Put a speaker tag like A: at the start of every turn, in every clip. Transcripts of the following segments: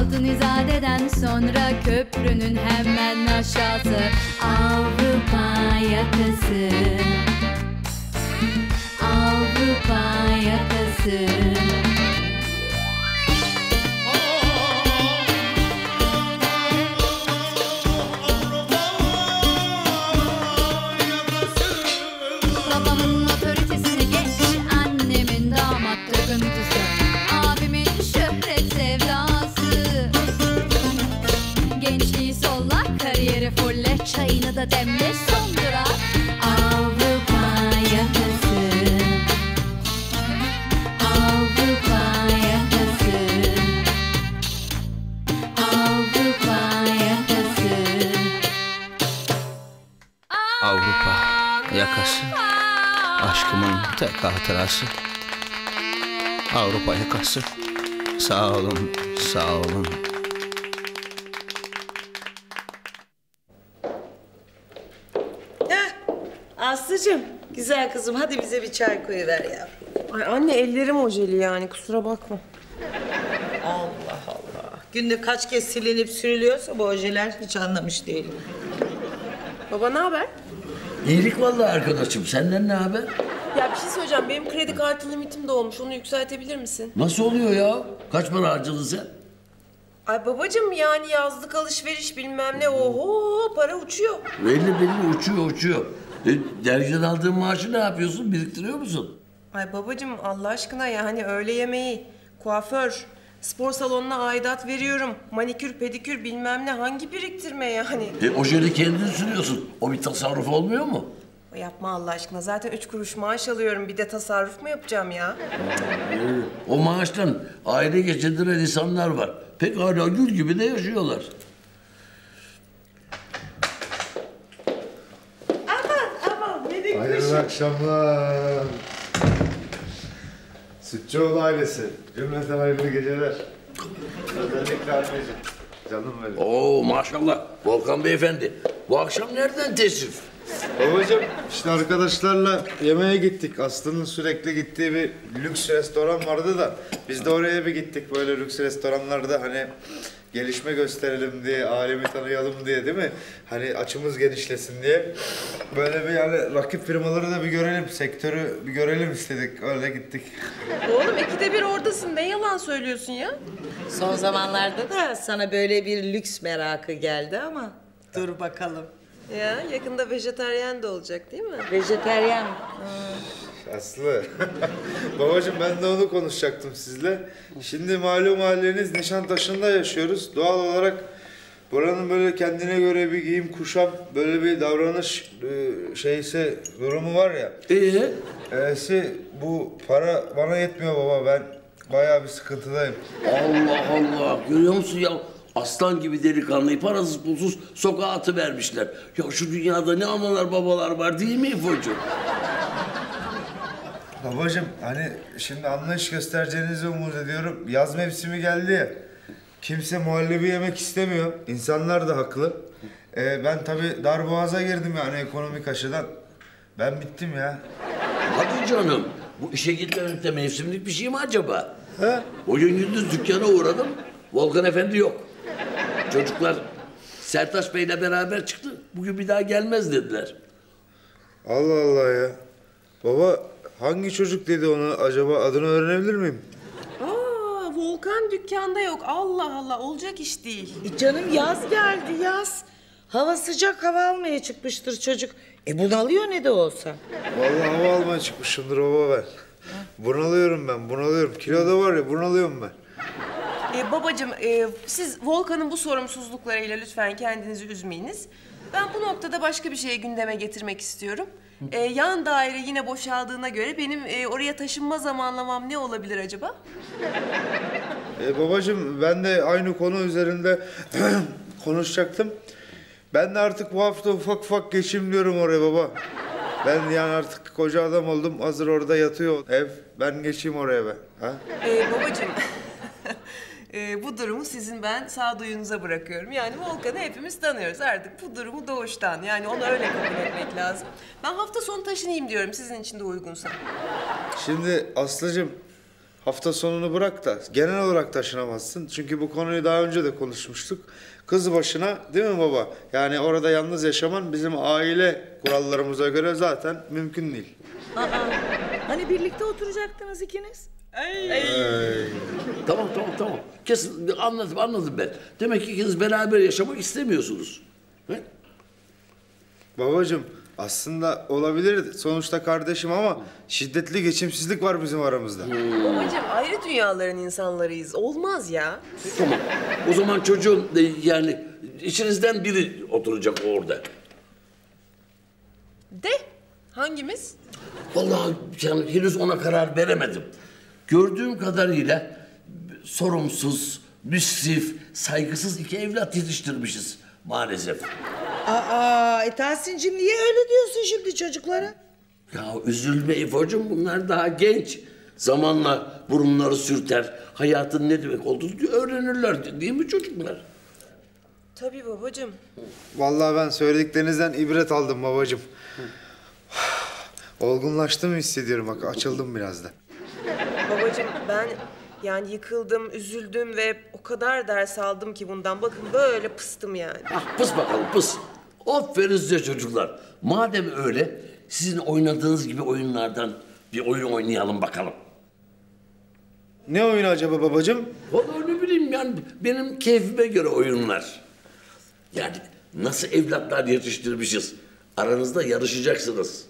A: Altunizade'den sonra köprünün hemen aşağısı Avrupa yakası. Avrupa yakası. Babamın otoritesini geç, annemin damat takıntısı, abimin şöhret sevdası. Gençliği solla, kariyeri fulle, çayını da demle, son durak Avrupa yakası. Avrupa yakası. Avrupa yakası.
B: Avrupa yakası. Aşkımın tek hatırası. Avrupa yakası. Sağ olun, sağ olun.
C: Aslıcığım, güzel kızım hadi bize bir çay koyuver ya.
D: Ay anne ellerim ojeli yani kusura bakma.
C: Allah Allah. Günde kaç kez silinip sürülüyorsa bu ojeler hiç anlamış değilim.
D: Baba ne haber?
E: İyilik vallahi arkadaşım. Senden ne haber?
D: Ya bir şey söyleyeceğim. Benim kredi kartı limitim dolmuş. Onu yükseltebilir misin?
E: Nasıl oluyor ya? Kaç para harcadın sen?
D: Ay babacığım yani yazlık alışveriş bilmem ne. Oho para uçuyor.
E: Belli uçuyor. Dergiden aldığın maaşı ne yapıyorsun? Biriktiriyor musun?
D: Ay babacığım Allah aşkına yani öğle yemeği, kuaför, spor salonuna aidat veriyorum. Manikür, pedikür bilmem ne hangi biriktirme yani.
E: Ojeli kendin sürüyorsun. O bir tasarruf olmuyor mu?
D: Yapma Allah aşkına. Zaten 3 kuruş maaş alıyorum. Bir de tasarruf mu yapacağım ya?
E: O maaştan aile geçindiren insanlar var. Pek hala gül gibi de yaşıyorlar.
C: Aman benim
F: Hayırlı akşamlar. Sütçüoğlu ailesi. Cümleten hayırlı geceler. Özellikle anneciğim. Canım benim.
E: Oo maşallah. Volkan beyefendi. Bu akşam nereden teşrif?
F: Babacığım işte arkadaşlarla yemeğe gittik. Aslı'nın sürekli gittiği bir lüks restoran vardı da biz de oraya bir gittik. Böyle lüks restoranlarda hani gelişme gösterelim diye, alemi tanıyalım diye değil mi? Hani açımız genişlesin diye. Böyle bir yani rakip firmaları da bir görelim, sektörü bir görelim istedik. Öyle gittik.
D: Oğlum 2'de 1 oradasın. Ne yalan söylüyorsun ya?
C: Son zamanlarda da sana böyle bir lüks merakı geldi ama dur bakalım.
D: Ya yakında vejetaryen de olacak değil mi?
C: Vejeteryan.
F: Aslı. Babacığım ben de onu konuşacaktım sizle. Şimdi malum haliniz Nişantaşı'nda yaşıyoruz. Doğal olarak buranın böyle kendine göre bir giyim kuşam, böyle bir davranış durumu var ya. Bu para bana yetmiyor baba. Ben bayağı bir sıkıntıdayım.
E: Allah Allah. Görüyor musun ya? Aslan gibi delikanlıyı parasız pulsuz sokağa atıvermişler. Ya şu dünyada ne analar babalar var değil mi İfo'cuğum?
F: Babacığım hani şimdi anlayış göstereceğinizi umut ediyorum. Yaz mevsimi geldi ya. Kimse muhallebi yemek istemiyor. İnsanlar da haklı. Ben tabii darboğaza girdim yani ekonomik açıdan. Ben bittim ya.
E: Hadi canım. Bu işe gitmemek de mevsimlik bir şey mi acaba?
F: He?
E: Bugün gündüz dükkana uğradım. Volkan Efendi yok. Çocuklar Sertaç Bey'le beraber çıktı. Bugün bir daha gelmez dediler.
F: Allah Allah ya. Baba hangi çocuk dedi onu acaba, adını öğrenebilir miyim?
D: Aa, Volkan dükkanda yok. Allah Allah olacak iş değil.
C: Canım yaz geldi yaz. Hava sıcak, hava almaya çıkmıştır çocuk. Bunalıyor ne de olsa.
F: Vallahi hava almaya çıkmışımdır baba ben. Bunalıyorum ben, bunalıyorum. Kiloda var ya, bunalıyorum ben.
D: Babacığım siz Volkan'ın bu sorumsuzluklarıyla lütfen kendinizi üzmeyiniz. Ben bu noktada başka bir şeye gündeme getirmek istiyorum. Yan daire yine boşaldığına göre benim oraya taşınma zamanlamam ne olabilir acaba?
F: Babacığım ben de aynı konu üzerinde konuşacaktım. Ben de artık bu hafta ufak ufak geçeyim diyorum oraya baba. Ben yani artık koca adam oldum. Hazır orada yatıyor ev. Ben geçeyim oraya ben. Ha?
D: Babacığım bu durumu sizin ben sağduyunuza bırakıyorum. Yani Volkan'ı hepimiz tanıyoruz artık bu durumu doğuştan. Yani onu öyle kabul etmek lazım. Ben hafta sonu taşınayım diyorum sizin için de uygunsa.
F: Şimdi Aslı'cığım hafta sonunu bırak da genel olarak taşınamazsın. Çünkü bu konuyu daha önce de konuşmuştuk. Kız başına değil mi baba? Yani orada yalnız yaşaman bizim aile kurallarımıza göre zaten mümkün değil.
C: Hani birlikte oturacaktınız ikiniz?
E: Tamam. Kesin anladım ben. Demek ki ikiniz beraber yaşamak istemiyorsunuz. He?
F: Babacığım aslında olabilirdi. Sonuçta kardeşim ama şiddetli geçimsizlik var bizim aramızda.
D: Babacığım ayrı dünyaların insanlarıyız. Olmaz ya.
E: Tamam. O zaman çocuğun yani içinizden biri oturacak orada.
D: De hangimiz?
E: Vallahi yani henüz ona karar veremedim. Gördüğüm kadarıyla sorumsuz, müsrif, saygısız iki evlat yetiştirmişiz maalesef.
C: Tahsin'cim niye öyle diyorsun şimdi çocuklara?
E: Ya üzülme İfo'cum, bunlar daha genç. Zamanla burunları sürter, hayatın ne demek olduğunu öğrenirler değil mi çocuklar?
D: Tabii babacığım.
F: Vallahi ben söylediklerinizden ibret aldım babacığım. Olgunlaştım hissediyorum, bak açıldım biraz da.
D: Babacığım ben yani yıkıldım, üzüldüm ve o kadar ders aldım ki bundan. Bakın böyle pıstım yani.
E: Ah pıs bakalım pıs. Aferin size çocuklar. Madem öyle sizin oynadığınız gibi oyunlardan bir oyun oynayalım bakalım.
F: Ne oyunu acaba babacığım?
E: Vallahi ne bileyim yani benim keyfime göre oyunlar. Yani nasıl evlatlar yetiştirmişiz. Aranızda yarışacaksınız.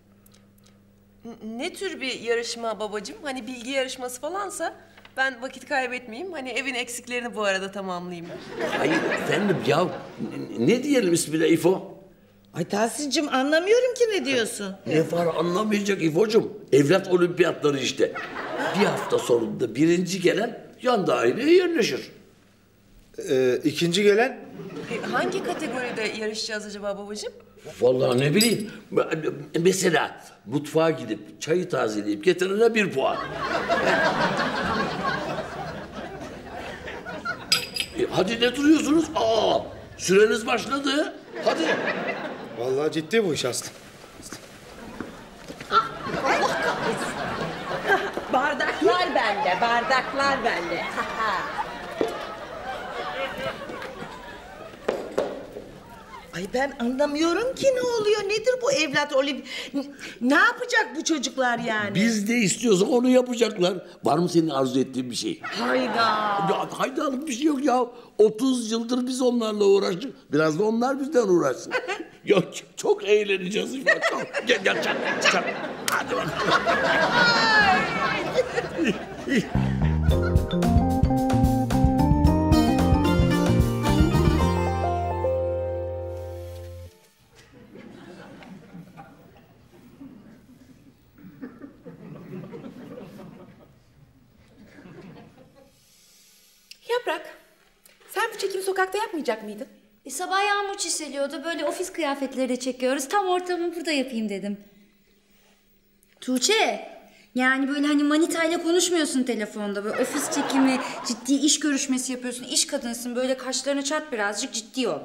D: Ne tür bir yarışma babacığım? Hani bilgi yarışması falansa ben vakit kaybetmeyeyim. Hani evin eksiklerini bu arada tamamlayayım.
E: Hayır efendim ya ne diyelim ismine İfo?
C: Ay Tahsin'cim anlamıyorum ki ne diyorsun?
E: Ne var anlamayacak İfo'cum? Evlat olimpiyatları işte. Bir hafta sonunda birinci gelen yan daireye yerleşir.
F: İkinci gelen?
D: Hangi kategoride yarışacağız acaba babacığım?
E: Vallahi ne bileyim. Mesela mutfağa gidip çayı tazeleyip getirene 1 puan. Hadi ne duruyorsunuz? Süreniz başladı. Hadi.
F: Vallahi ciddi bu iş Aslı.
G: Bardaklar bende, bardaklar bende.
C: Ay ben anlamıyorum ki ne oluyor? Nedir bu evlat ne yapacak bu çocuklar yani?
E: Biz de istiyorsak onu yapacaklar. Var mı senin arzu ettiğin bir şey?
C: Hayda.
E: Ya haydalık bir şey yok ya. 30 yıldır biz onlarla uğraştık. Biraz da onlar bizden uğraşsın. Ya çok eğleneceğiz. Gel çak. Hadi bakalım.
G: Yaprak, sen bu çekimi sokakta yapmayacak mıydın?
A: Sabah yağmur çiseliyordu. Böyle ofis kıyafetleri de çekiyoruz. Tam ortamı burada yapayım dedim. Tuğçe, yani böyle hani manitayla konuşmuyorsun telefonda. Böyle ofis çekimi, ciddi iş görüşmesi yapıyorsun. İş kadınsın. Böyle kaşlarını çat birazcık, ciddi ol.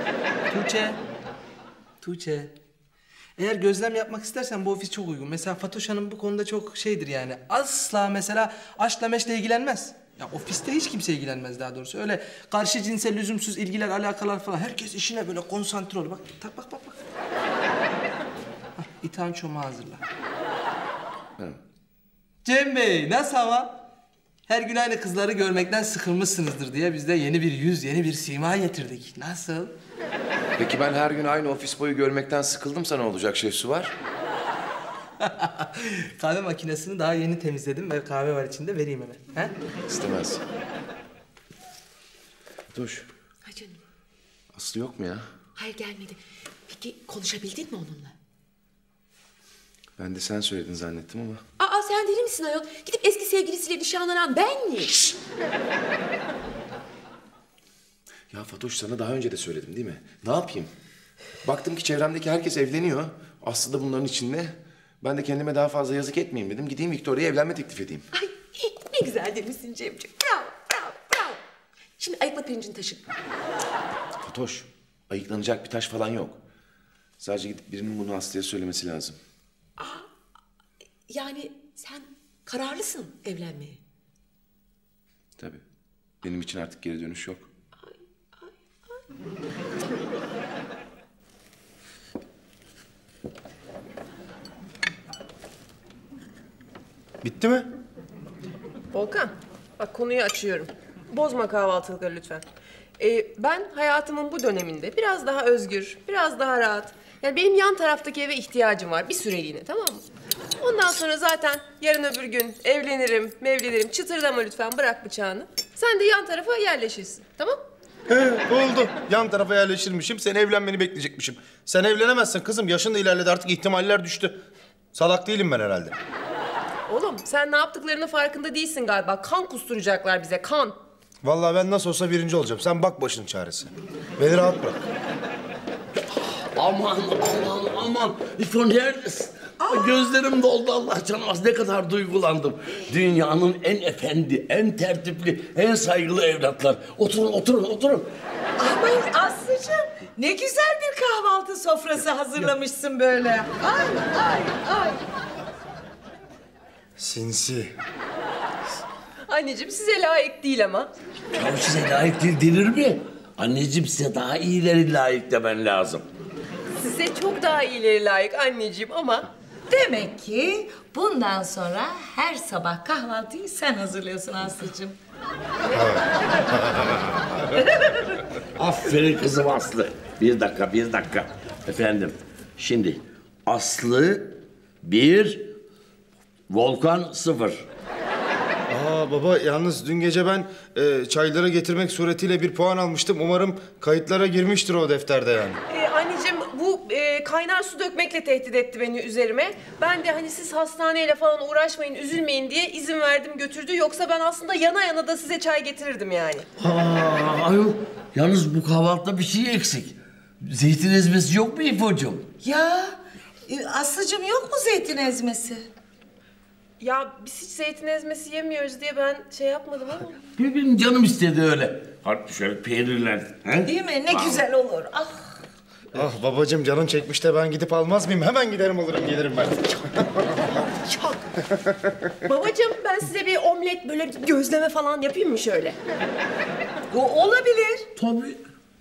H: Tuğçe. Eğer gözlem yapmak istersen bu ofis çok uygun. Mesela Fatoş Hanım bu konuda çok şeydir yani. Asla mesela aşkla meşle ilgilenmez. Ya ofiste hiç kimse ilgilenmez daha doğrusu. Öyle karşı cinsel lüzumsuz ilgiler, alakalar falan. Herkes işine böyle konsantre olur. Bak, bak. Hah, İthan çomağı hazırla. Cem Bey, nasıl hava? Her gün aynı kızları görmekten sıkılmışsınızdır diye biz de yeni bir yüz, yeni bir sima getirdik. Nasıl?
I: Peki ben her gün aynı ofis boyu görmekten sıkıldımsa ne olacak Şefsu var?
H: Kahve makinesini daha yeni temizledim ve kahve var içinde, vereyim hemen. He?
I: İstemez. Dur.
G: Hay canım,
I: Aslı yok mu ya?
G: hayır gelmedi. Peki konuşabildin mi onunla?
I: Ben de sen söyledin zannettim ama.
G: Aa sen deli misin ayol? Gidip eski sevgilisiyle nişanlanan ben mi?
I: Ya Fatoş sana daha önce de söyledim değil mi? Ne yapayım? Baktım ki çevremdeki herkes evleniyor. Aslı da bunların içinde. Ben de kendime daha fazla yazık etmeyeyim dedim. Gideyim Victoria'ya evlenme teklif edeyim.
G: Ay ne güzel demişsin Cemciğim. Bravo. Şimdi ayıkla pirincini taşı.
I: Fatoş, ayıklanacak bir taş falan yok. Sadece gidip birinin bunu Aslı'ya söylemesi lazım.
G: Yani sen Kararlısın evlenmeye.
I: Tabii. Benim için artık geri dönüş yok.
F: Bitti mi?
D: Volkan, bak konuyu açıyorum. Bozma kahvaltılıkları lütfen. Ben hayatımın bu döneminde biraz daha özgür, biraz daha rahat. Yani benim yan taraftaki eve ihtiyacım var bir süreliğine, tamam mı? Ondan sonra zaten yarın öbür gün evlenirim. Çıtırdama lütfen, bırak bıçağını. Sen de yan tarafa yerleşirsin, tamam?
J: Oldu. Yan tarafa yerleşirmişim, sen evlenmeni bekleyecekmişim. Sen evlenemezsin kızım, yaşın da ilerledi artık, ihtimaller düştü. Salak değilim ben herhalde.
D: Oğlum sen ne yaptıklarının farkında değilsin galiba. Kan kusturacaklar bize, kan.
J: Vallahi ben nasıl olsa birinci olacağım. Sen bak başın çaresi. Beni rahat bırak.
E: Aman. İfo neredesin? Gözlerim doldu Allah canımaz. Ne kadar duygulandım. Dünyanın en efendi, en tertipli, en saygılı evlatlar. Oturun.
C: Aman Aslı'cığım ne güzel bir kahvaltı sofrası hazırlamışsın böyle. Ay.
J: Sinsi.
D: Anneciğim size layık değil ama.
E: Ya size layık değil denir mi? Anneciğim size daha iyileri layık demen lazım.
D: Size çok daha iyileri layık anneciğim ama...
C: Demek ki bundan sonra her sabah kahvaltıyı sen hazırlıyorsun Aslı'cığım.
E: Aferin kızım Aslı. Bir dakika. Efendim, şimdi Aslı 1, Volkan 0.
J: Baba yalnız dün gece ben çayları getirmek suretiyle 1 puan almıştım. Umarım kayıtlara girmiştir o defterde yani.
D: Anneciğim bu kaynar su dökmekle tehdit etti beni üzerime. Ben de hani siz hastaneyle falan uğraşmayın, üzülmeyin diye izin verdim götürdü. Yoksa ben aslında yana da size çay getirirdim yani.
E: Ayol, yalnız bu kahvaltıda bir şey eksik. Zeytin ezmesi yok mu İfo'cum?
C: Ya Aslı'cığım yok mu zeytin ezmesi?
D: Ya biz hiç zeytin ezmesi yemiyoruz diye ben şey yapmadım ama.
E: Benim canım istedi öyle. Hadi şöyle peynirler. He?
C: Değil mi? Ne güzel olur.
J: Ah babacığım canın çekmiş de ben gidip almaz mıyım? Hemen giderim gelirim ben.
D: Çok. Babacığım ben size bir omlet böyle gözleme falan yapayım mı şöyle?
C: O olabilir.
E: Tabii.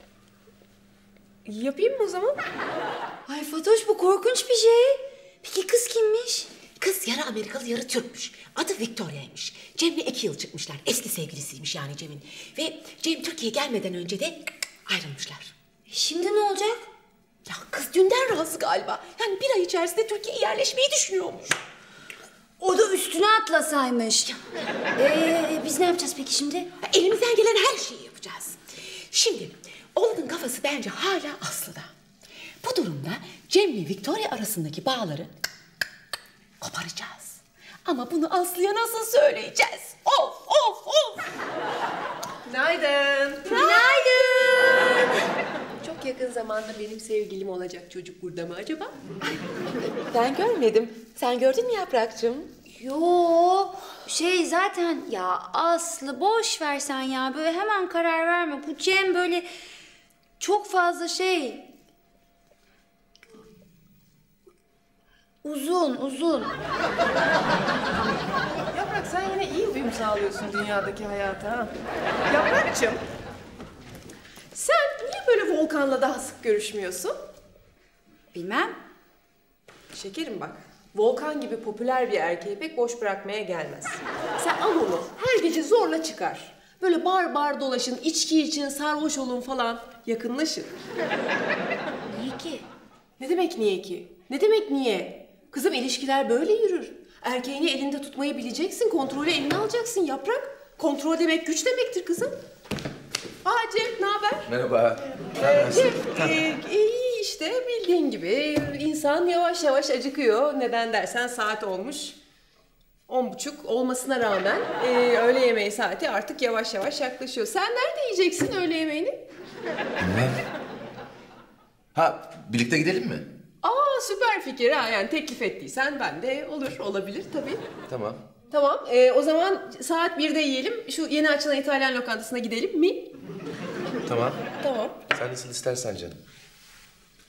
D: Yapayım mı o zaman?
A: Ay Fatoş bu korkunç bir şey. Peki kız kimmiş?
G: Kız yarı Amerikalı yarı Türkmüş. Adı Victoria'ymış. Cem'le 2 yıl çıkmışlar. Eski sevgilisiymiş yani Cem'in. Ve Cem Türkiye'ye gelmeden önce de ayrılmışlar.
A: Şimdi ne olacak?
G: Ya kız dünden razı galiba. Yani 1 ay içerisinde Türkiye'ye yerleşmeyi düşünüyormuş.
A: O da üstüne atlasaymış. Biz ne yapacağız peki şimdi?
G: Ya elimizden gelen her şeyi yapacağız. Şimdi oğlanın kafası bence hala Aslı'da. Bu durumda Cem'le Victoria arasındaki bağları koparacağız. Ama bunu Aslı'ya nasıl söyleyeceğiz? Of!
D: Günaydın.
A: Günaydın.
G: Çok yakın zamanda benim sevgilim olacak çocuk burada mı acaba? Ben görmedim. Sen gördün mü Yaprakcığım?
A: Yo zaten ya Aslı boş ver sen ya. Böyle hemen karar verme. Bu Cem böyle çok fazla uzun.
D: Yaprak sen yine iyi uyum sağlıyorsun dünyadaki hayata ha. Yaprakçığım. Sen niye böyle Volkan'la daha sık görüşmüyorsun?
A: Bilmem.
D: Şekerim bak. Volkan gibi popüler bir erkeği pek boş bırakmaya gelmez. Sen al onu her gece zorla çıkar. Böyle bar dolaşın, içki için sarhoş olun falan. Yakınlaşın.
A: Niye ki?
D: Ne demek niye ki? Ne demek niye? Kızım ilişkiler böyle yürür. Erkeğini elinde tutmayı bileceksin, kontrolü eline alacaksın Yaprak. Kontrol demek güç demektir kızım. Cem, ne haber?
I: Merhaba.
D: Cem, iyi işte bildiğin gibi. İnsan yavaş yavaş acıkıyor. Neden dersen saat olmuş 10:30 olmasına rağmen öğle yemeği saati artık yavaş yavaş yaklaşıyor. Sen nerede yiyeceksin öğle yemeğini?
I: Bilmem. Birlikte gidelim mi?
D: Süper fikir ha. Yani teklif ettiysen ben de olabilir tabii.
I: Tamam.
D: Tamam, o zaman saat 1'de yiyelim. Şu yeni açılan İtalyan lokantasına gidelim mi?
I: Tamam.
D: Tamam.
I: Sen nasıl istersen canım.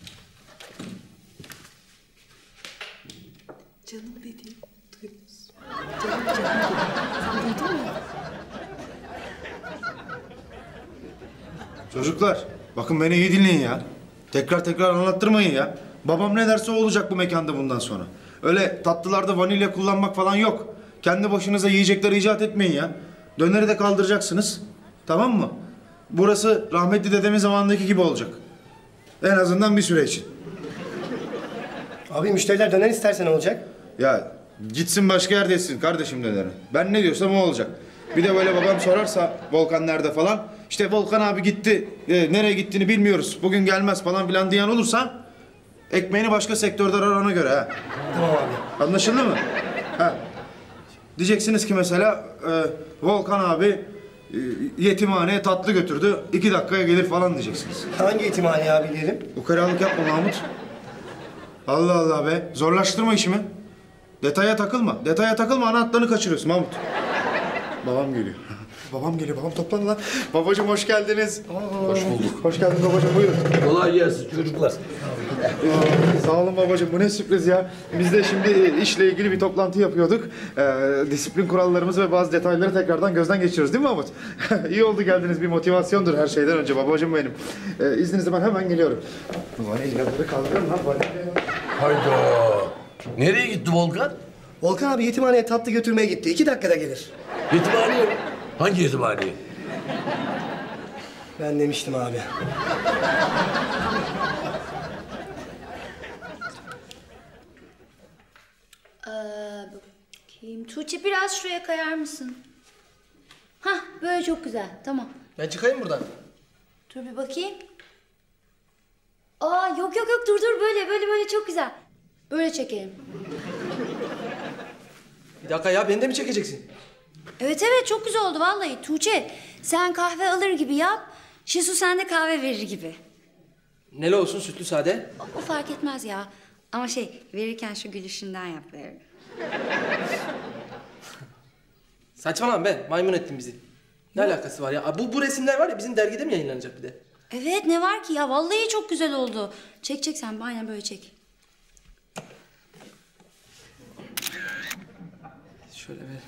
D: Canım dediğim duymuşsun.
F: Çocuklar bakın beni iyi dinleyin ya. Tekrar anlattırmayın ya. Babam ne derse o olacak bu mekanda bundan sonra. Öyle tatlılarda vanilya kullanmak falan yok. Kendi başınıza yiyecekler icat etmeyin ya. Döneri de kaldıracaksınız. Tamam mı? Burası rahmetli dedemin zamanındaki gibi olacak. En azından bir süre için.
K: Abi müşteriler döner isterse ne olacak?
F: Ya gitsin başka yerde etsin kardeşim döneri. Ben ne diyorsam o olacak. Bir de böyle babam sorarsa Volkan nerede falan. İşte Volkan abi gitti. Nereye gittiğini bilmiyoruz. Bugün gelmez falan filan diyen olursa ekmeğini başka sektörde arar ona göre ha.
K: Tamam abi.
F: Anlaşıldı mı? Ha. Diyeceksiniz ki mesela Volkan abi yetimhaneye tatlı götürdü. 2 dakikaya gelir falan diyeceksiniz.
K: Hangi yetimhaneye abi diyelim?
F: Ukalalık yapma Mahmut. Allah Allah be. Zorlaştırma işimi. Detaya takılma. Ana hatlarını kaçırıyorsun Mahmut. Babam geliyor. Babam geliyor. Babam toplanın lan. Babacığım hoş geldiniz.
E: Hoş bulduk.
F: Hoş geldin babacığım. Buyurun.
E: Kolay gelsin çocuklar.
F: Sağ olun babacığım. Bu ne sürpriz ya. Biz de şimdi işle ilgili bir toplantı yapıyorduk. Disiplin kurallarımızı ve bazı detayları tekrardan gözden geçiriyoruz değil mi Mahmut? İyi oldu geldiniz. Bir motivasyondur her şeyden önce babacığım benim. İzninizle ben hemen geliyorum. Vanilyaları kaldırın lan vanilyaları.
E: Hayda. Nereye gitti Volkan?
K: Volkan abi yetimhaneye tatlı götürmeye gitti. 2 dakikada gelir.
E: Yetimhaneye mi? Hangi yetimhaneye?
K: Ben demiştim abi.
A: Bakayım. Tuğçe biraz şuraya kayar mısın? Hah böyle çok güzel. Tamam.
H: Ben çıkayım buradan.
A: Dur bir bakayım. Aa yok dur böyle çok güzel. Böyle çekelim.
H: Bir dakika ya beni de mi çekeceksin?
A: Evet çok güzel oldu vallahi. Tuğçe sen kahve alır gibi yap. Şesu sen de kahve verir gibi.
H: Neli olsun sütlü sade?
A: O fark etmez ya. Ama verirken şu gülüşünden yap ver.
H: Saçmalama be maymun ettin bizi. Ne alakası var ya? Bu resimler var ya bizim dergide mi yayınlanacak bir de?
A: Evet ne var ki ya vallahi çok güzel oldu. Çek sen aynen böyle çek.
H: Şöyle ver.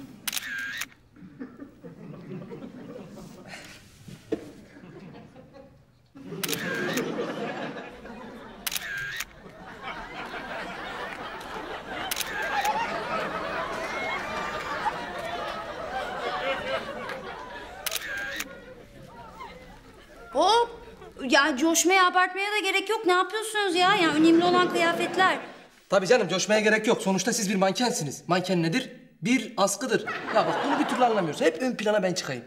A: Hop! Ya coşmaya, abartmaya da gerek yok. Ne yapıyorsunuz ya? Yani önemli olan kıyafetler.
H: Tabii canım coşmaya gerek yok. Sonuçta siz bir mankensiniz. Manken nedir? Bir askıdır. Ya bak bunu bir türlü anlamıyoruz. Hep ön plana ben çıkayım.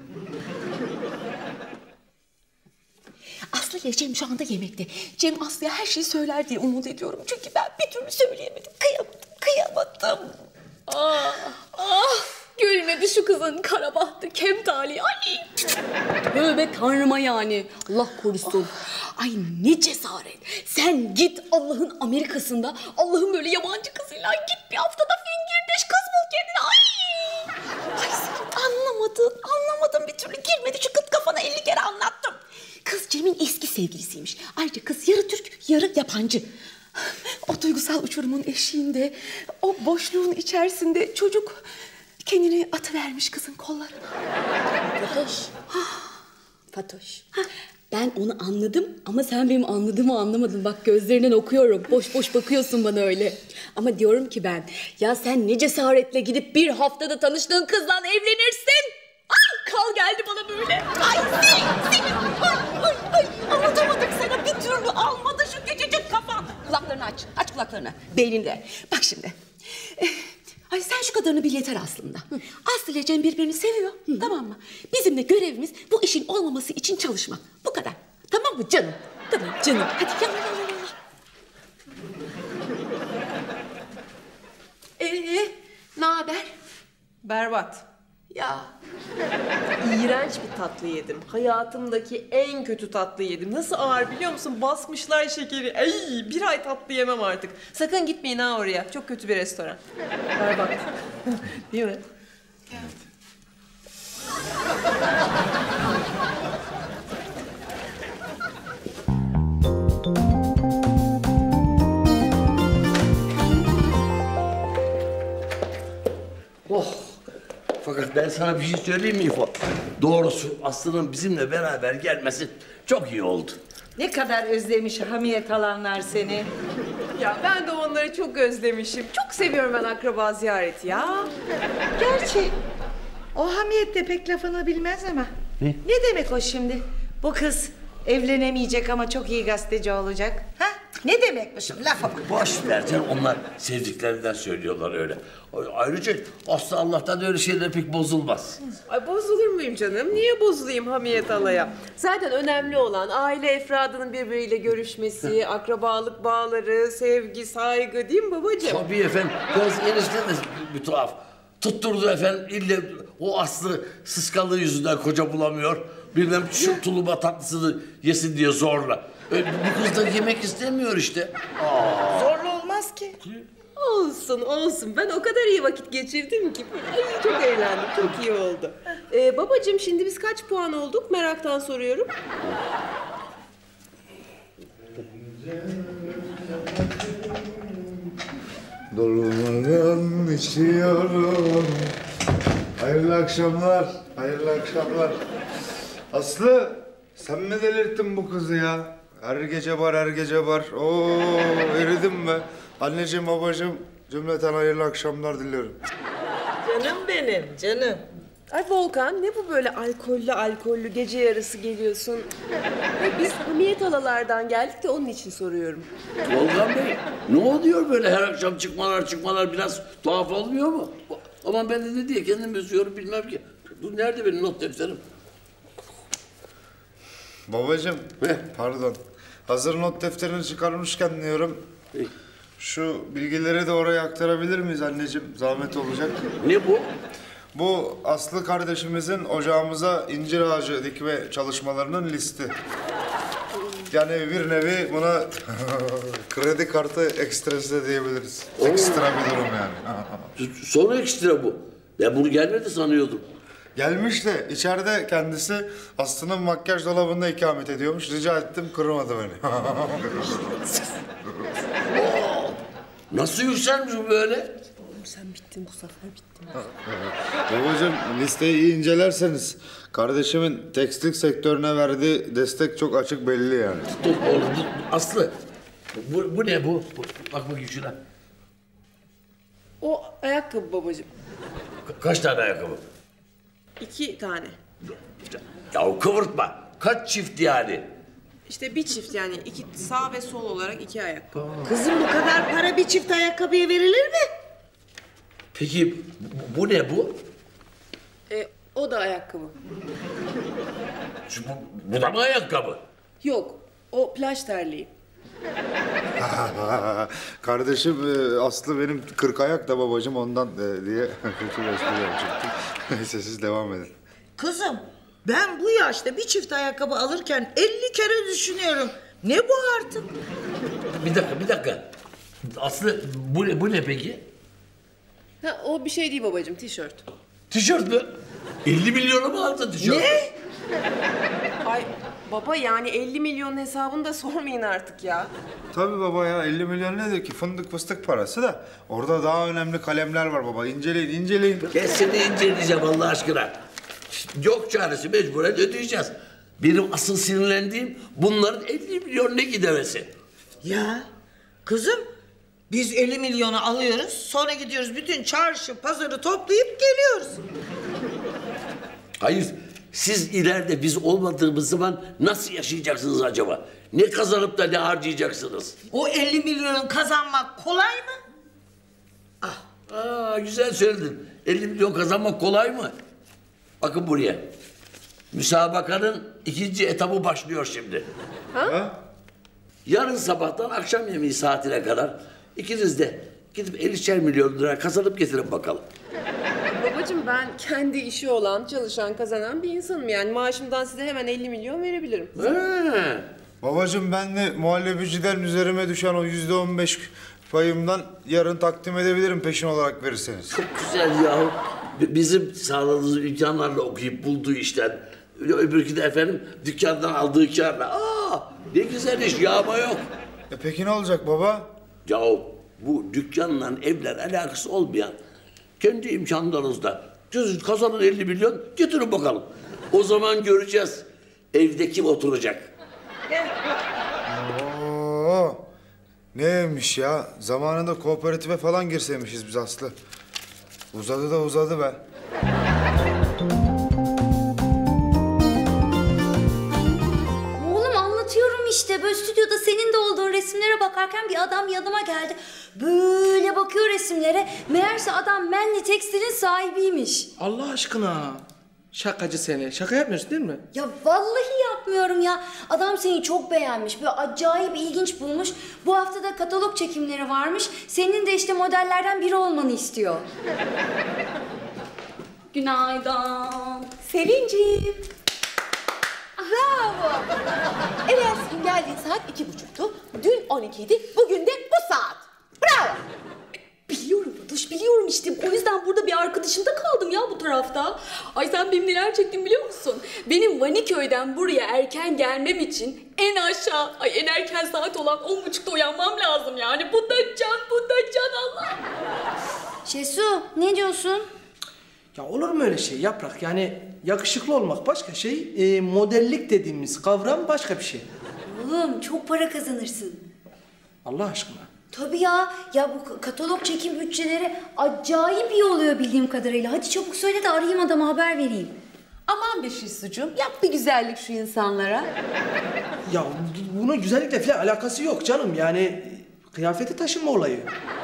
G: Aslı ile Cem şu anda yemekte. Cem Aslı'ya her şeyi söyler diye umut ediyorum. Çünkü ben bir türlü söyleyemedim. Kıyamadım.
L: Gülmedi şu kızın kara bahtı, kem tali. Ay! Tövbe tanrıma yani. Allah korusun.
G: Ay ne cesaret. Sen git Allah'ın Amerika'sında Allah'ın böyle yabancı kızıyla git bir haftada fingirdeş kız bul kendine. Ay sen anlamadın bir türlü girmedi şu kıt kafana 50 kere anlattım. Kız Cem'in eski sevgilisiymiş. Ayrıca kız yarı Türk yarı yabancı. O duygusal uçurumun eşiğinde, o boşluğun içerisinde çocuk kendini atıvermiş kızın kollarına.
L: Fatoş. Ben onu anladım ama sen benim anladığımı anlamadın. Bak gözlerinden okuyorum. Boş boş bakıyorsun bana öyle. Ama diyorum ki ben, ya sen ne cesaretle gidip bir haftada tanıştığın kızla evlenirsin? Ay kal geldi bana böyle.
G: Ay senin ay anlatamadım sana bir türlü almadı şu küçücük kafan. Kulaklarını aç kulaklarını beyninde. Bak şimdi. Ay sen şu kadarını bil yeter aslında. Aslı ile Cem birbirini seviyor. Tamam mı? Bizim de görevimiz bu işin olmaması için çalışmak. Bu kadar. Tamam mı canım? Tamam canım. Hadi yalla. Ne haber?
D: Berbat.
G: Ya.
D: İğrenç bir tatlı yedim. Hayatımdaki en kötü tatlı yedim. Nasıl ağır biliyor musun? Basmışlar şekeri. Ay, 1 ay tatlı yemem artık. Sakın gitmeyin ha oraya. Çok kötü bir restoran. Berbat. Değil mi?
G: Evet.
H: Oh
E: ben sana bir şey söyleyeyim mi İfo? Doğrusu Aslı'nın bizimle beraber gelmesi çok iyi oldu.
C: Ne kadar özlemiş Hamiyet halanlar seni.
D: Ya ben de onları çok özlemişim. Çok seviyorum ben akraba ziyareti ya.
C: Gerçi o Hamiyet de pek lafını bilmez ama. Ne demek o şimdi? Bu kız evlenemeyecek ama çok iyi gazeteci olacak. Ha? Ne demek bu şimdi? Lafa bak.
E: Boş ver canım, onlar sevdiklerinden söylüyorlar öyle. Ayrıca Aslı Allah'tan öyle şeyler pek bozulmaz.
D: Ay bozulur muyum canım? Niye bozulayım Hamiyet halaya? Zaten önemli olan aile efradının birbiriyle görüşmesi, akrabalık bağları, sevgi, saygı değil mi babacığım?
E: Tabii efendim. Biraz enişte de bir tuhaf. Tutturdu efendim, ille o Aslı sıskalığı yüzünden koca bulamıyor. Bilmem şu tuluba tatlısını yesin diye zorla. Bu kız da yemek istemiyor işte.
C: Zorla olmaz ki.
D: Olsun olsun. Ben o kadar iyi vakit geçirdim ki. Ay, çok eğlendim. Çok iyi oldu. Babacığım şimdi biz kaç puan olduk? Meraktan soruyorum.
F: Durmadan içiyorum. Hayırlı akşamlar, hayırlı akşamlar. Aslı, sen mi delirttin bu kızı ya? Her gece var, her gece var. Oo, eridim be. Anneciğim, babacığım, cümleten hayırlı akşamlar diliyorum.
C: Canım benim, canım.
D: Ay Volkan ne bu böyle alkollü gece yarısı geliyorsun? Biz Hamiyet halalardan geldik de onun için soruyorum.
E: Volkan Bey, ne oluyor böyle her akşam çıkmalar biraz tuhaf olmuyor mu? Aman ben de ne diye kendimi üzüyorum bilmem ki. Dur, nerede benim not defterim?
F: Babacığım, pardon. Hazır not defterini çıkarmışken diyorum. Şu bilgileri de oraya aktarabilir miyiz anneciğim? Zahmet olacak.
E: Ne bu?
F: Bu Aslı kardeşimizin ocağımıza incir ağacı dikme çalışmalarının listi. Yani bir nevi buna kredi kartı ekstrası da diyebiliriz. Ekstra bir durum yani.
E: Sonra ekstra bu. Ben bunu gelmedi sanıyordum.
F: Gelmiş de içeride kendisi Aslı'nın makyaj dolabında ikamet ediyormuş. Rica ettim, kırmadı beni.
E: Nasıl yükselmiş bu böyle?
D: Sen bittin bu sefer bittin.
F: Babacığım, listeyi iyi incelerseniz kardeşimin tekstil sektörüne verdiği destek çok açık belli yani.
E: Dur oğlum, dur. Aslı. Bu ne bu? Bak bakayım şuna.
D: O ayakkabı babacığım.
E: Kaç tane ayakkabı?
D: 2 tane.
E: Ya kıvırtma. Kaç çift yani?
D: İşte bir çift yani. Sağ ve sol olarak 2 ayakkabı.
C: Kızım bu kadar para bir çift ayakkabıya verilir mi?
E: Peki bu ne bu?
D: O da ayakkabı.
E: Bu da mı ayakkabı?
D: Yok. O plaj terliği.
F: Kardeşim Aslı benim 40 ayak da babacığım ondan diye kötü bir espri yapacaktım. Neyse siz devam edin.
C: Kızım ben bu yaşta bir çift ayakkabı alırken 50 kere düşünüyorum. Ne bu artık?
E: Bir dakika. Aslı bu ne peki?
D: Ha, o bir şey değil babacığım. Tişört.
E: Tişört mü? 50 milyona mı aldın tişört?
C: Ne?
D: Ay baba yani 50 milyonun hesabını da sormayın artık ya.
F: Tabii baba ya, 50 milyon nedir ki? Fındık fıstık parası da. Orada daha önemli kalemler var baba. İnceleyin.
E: Ben seni inceleyeceğim Allah aşkına. Yok çaresi, mecburen ödeyeceğiz. Benim asıl sinirlendiğim bunların 50 milyon ne gidemesi.
C: Ya kızım biz 50 milyonu alıyoruz, sonra gidiyoruz bütün çarşı pazarı toplayıp geliyoruz.
E: Hayır, siz ileride biz olmadığımız zaman nasıl yaşayacaksınız acaba? Ne kazanıp da ne harcayacaksınız?
C: O 50 milyonu kazanmak kolay mı?
E: Güzel söyledin. 50 milyon kazanmak kolay mı? Bakın buraya. Müsabakanın 2. etabı başlıyor şimdi.
D: Ha?
E: Yarın sabahtan akşam yemeği saatine kadar ikiniz de gidip 50'şer milyon lira kazanıp getirin bakalım.
D: Babacığım ben kendi işi olan, çalışan, kazanan bir insanım. Yani maaşımdan size hemen 50 milyon verebilirim.
F: Babacığım ben de muhallebiciden üzerime düşen o %15 payımdan yarın takdim edebilirim peşin olarak verirseniz.
E: Çok güzel yahu. Bizim sağladığımız imkanlarla okuyup bulduğu işten, öbürkü de efendim dükkandan aldığı kârla. Ne güzel iş, yağma yok.
F: Peki ne olacak baba?
E: Yahu bu dükkanla evler alakası olmayan kendi imkanlarınızla Siz kazanın 50 milyon, getirin bakalım. O zaman göreceğiz evde kim oturacak.
F: Oo, neymiş ya? Zamanında kooperatife falan girseymişiz biz Aslı. Uzadı da uzadı be.
A: Oğlum anlatıyorum işte. Böyle stüdyoda senin de olduğun resimlere bakarken bir adam yanıma geldi. Böyle bakıyor resimlere. Meğerse adam Menli Tekstil'in sahibiymiş.
H: Allah aşkına. Şakacı seni. Şaka yapmıyorsun değil mi?
A: Ya vallahi yapmıyorum ya. Adam seni çok beğenmiş. Böyle acayip ilginç bulmuş. Bu hafta da katalog çekimleri varmış. Senin de işte modellerden biri olmanı istiyor.
L: Günaydın. Sevincim. Bravo. Evet, gün geldiğin saat 2.30'tu. Dün 12'ydi, bugün de bu saat. Bravo. Biliyorum Fatoş, biliyorum işte. O yüzden burada bir arkadaşımda kaldım ya bu tarafta. Ay sen benim neler çektim biliyor musun? Benim Vaniköy'den buraya erken gelmem için en aşağı, en erken saat olan 10.30'da uyanmam lazım yani. Bu da can Allah.
A: Şesu, ne diyorsun?
H: Ya olur mu öyle şey Yaprak? Yani yakışıklı olmak başka şey, modellik dediğimiz kavram başka bir şey.
A: Oğlum çok para kazanırsın.
H: Allah aşkına.
A: Tabii ya. Ya bu katalog çekim bütçeleri acayip iyi oluyor bildiğim kadarıyla. Hadi çabuk söyle de arayayım adama haber vereyim.
G: Aman be Şisucuğum, yap bir güzellik şu insanlara.
H: Ya bunun güzellikle falan alakası yok canım. Yani kıyafeti taşınma olayı.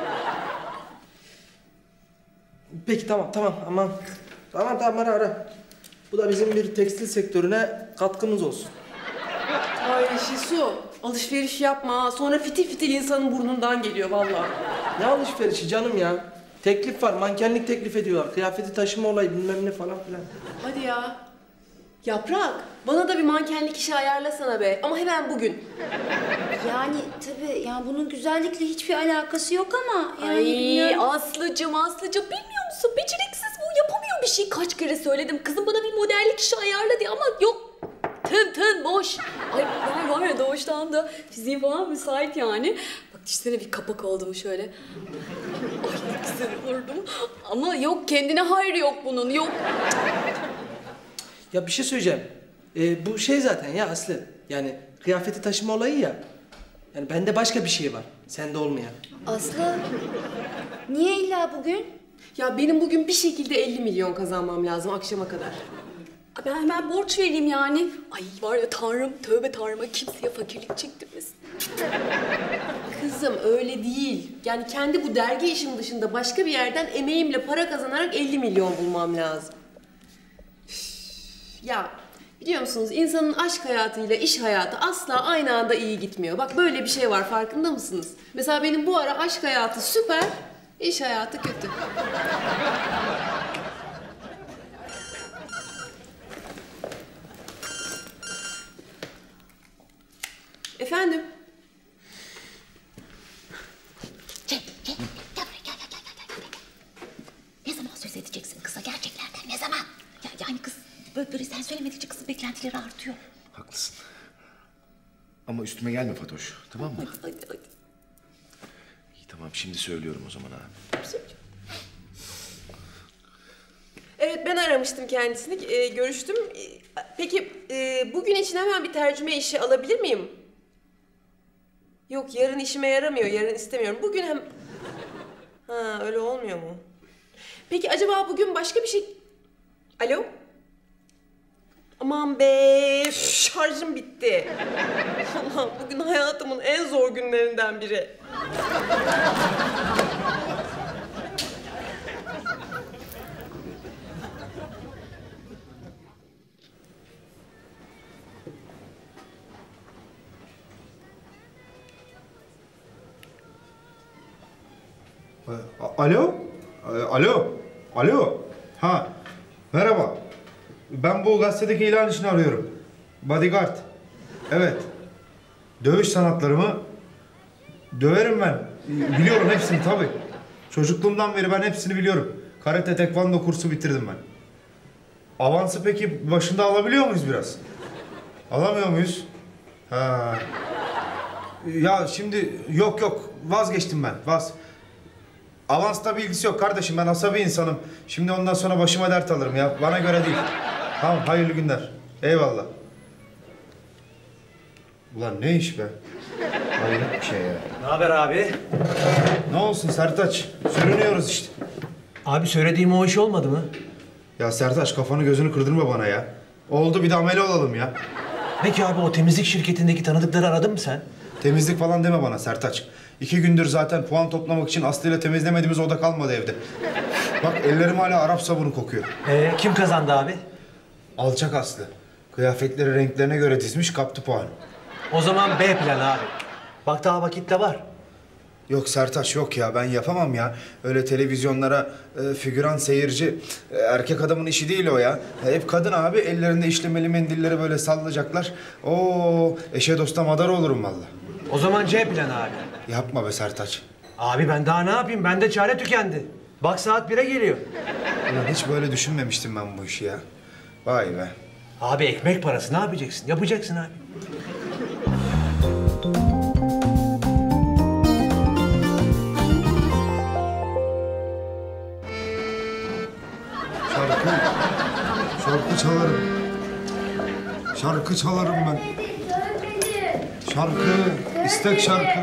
H: Peki tamam aman. Tamam ara. Bu da bizim bir tekstil sektörüne katkımız olsun.
D: Ay Şisu, alışveriş yapma. Sonra fitil fitil insanın burnundan geliyor vallahi.
H: Ne alışverişi canım ya? Teklif var, mankenlik teklif ediyorlar. Kıyafeti taşıma olayı bilmem ne falan filan.
D: Hadi ya. Yaprak, bana da bir mankenlik işi ayarlasana be. Ama hemen bugün.
A: Yani tabii yani bunun güzellikle hiçbir alakası yok ama yani
L: Ay
A: bilmiyorum.
L: Aslıcığım bilmiyor musun? Beceriksiz bu, yapamıyor bir şey. Kaç kere söyledim. Kızım bana bir modellik işi ayarla diye ama yok. Tın boş. Ay ben var ya doğuştan da fiziğim falan müsait yani. Bak dişlerine bir kapak oldum şöyle. Ay ne güzel olurdum. Ama yok, kendine hayrı yok bunun, yok.
H: Ya bir şey söyleyeceğim. Bu şey zaten ya Aslı. Yani kıyafeti taşıma olayı ya. Yani bende başka bir şey var. Sende olmayan.
A: Aslı, niye illa bugün?
D: Ya benim bugün bir şekilde 50 milyon kazanmam lazım akşama kadar.
L: Ben hemen borç vereyim yani. Ay var ya Tanrım, tövbe Tanrım'a kimseye fakirlik çektirmesin.
D: Kızım öyle değil. Yani kendi bu dergi işim dışında başka bir yerden emeğimle para kazanarak 50 milyon bulmam lazım. Ya biliyor musunuz insanın aşk hayatıyla iş hayatı asla aynı anda iyi gitmiyor. Bak böyle bir şey var, farkında mısınız? Mesela benim bu ara aşk hayatı süper, iş hayatı kötü. Efendim?
G: Gel ne zaman söz edeceksin kıza gerçeklerden, ne zaman? Yani kız böyle sen söylemedikçe kızın beklentileri artıyor.
I: Haklısın. Ama üstüme gelme Fatoş, tamam mı?
G: Hadi.
I: İyi tamam, şimdi söylüyorum o zaman abi.
D: Evet ben aramıştım kendisini, görüştüm. Peki bugün için hemen bir tercüme işi alabilir miyim? Yok yarın işime yaramıyor, yarın istemiyorum. Bugün hem... Ha öyle olmuyor mu? Peki acaba bugün başka bir şey... Alo? Aman be, şarjım bitti. Allah'ım bugün hayatımın en zor günlerinden biri.
F: Alo? Alo? Ha, merhaba. Ben bu gazetedeki ilan için arıyorum. Bodyguard. Evet. Dövüş sanatlarımı döverim ben. Biliyorum hepsini tabii. Çocukluğumdan beri ben hepsini biliyorum. Karate, tekvando kursu bitirdim ben. Avansı peki başında alabiliyor muyuz biraz? Alamıyor muyuz? Ha. Ya şimdi yok vazgeçtim ben. Avansla bir ilgisi yok kardeşim. Ben asabi insanım. Şimdi ondan sonra başıma dert alırım ya. Bana göre değil. Tamam, hayırlı günler. Eyvallah. Ulan ne iş be? Hayret bir şey ya.
M: Ne haber abi?
F: Ne olsun Sertaç? Sürünüyoruz işte.
M: Abi söylediğim o iş olmadı mı?
F: Ya Sertaç, kafanı gözünü kırdırma bana ya. Oldu, bir de amele olalım ya.
M: Peki abi o temizlik şirketindeki tanıdıkları aradın mı sen?
F: Temizlik falan deme bana Sertaç. 2 gündür zaten puan toplamak için Aslı'yla temizlemediğimiz oda kalmadı evde. Bak ellerim hala Arap sabunu kokuyor.
M: Kim kazandı abi?
F: Alçak Aslı. Kıyafetleri renklerine göre dizmiş, kaptı puan.
M: O zaman B planı abi. Bak daha vakit de var.
F: Yok Sertaç, yok ya, ben yapamam ya. Öyle televizyonlara figüran seyirci, erkek adamın işi değil o ya. Hep kadın abi, ellerinde işlemeli mendilleri böyle sallayacaklar. Oo, eşe dosta madar olurum vallahi.
M: O zaman C planı abi.
F: Yapma be Sertaç.
M: Abi ben daha ne yapayım? Bende çare tükendi. Bak saat 1'e geliyor.
F: Ulan hiç böyle düşünmemiştim ben bu işi ya. Vay be.
M: Abi ekmek parası ne yapacaksın? Yapacaksın abi.
F: Şarkı çalarım. Şarkı çalarım ben. Şarkı, istek şarkı.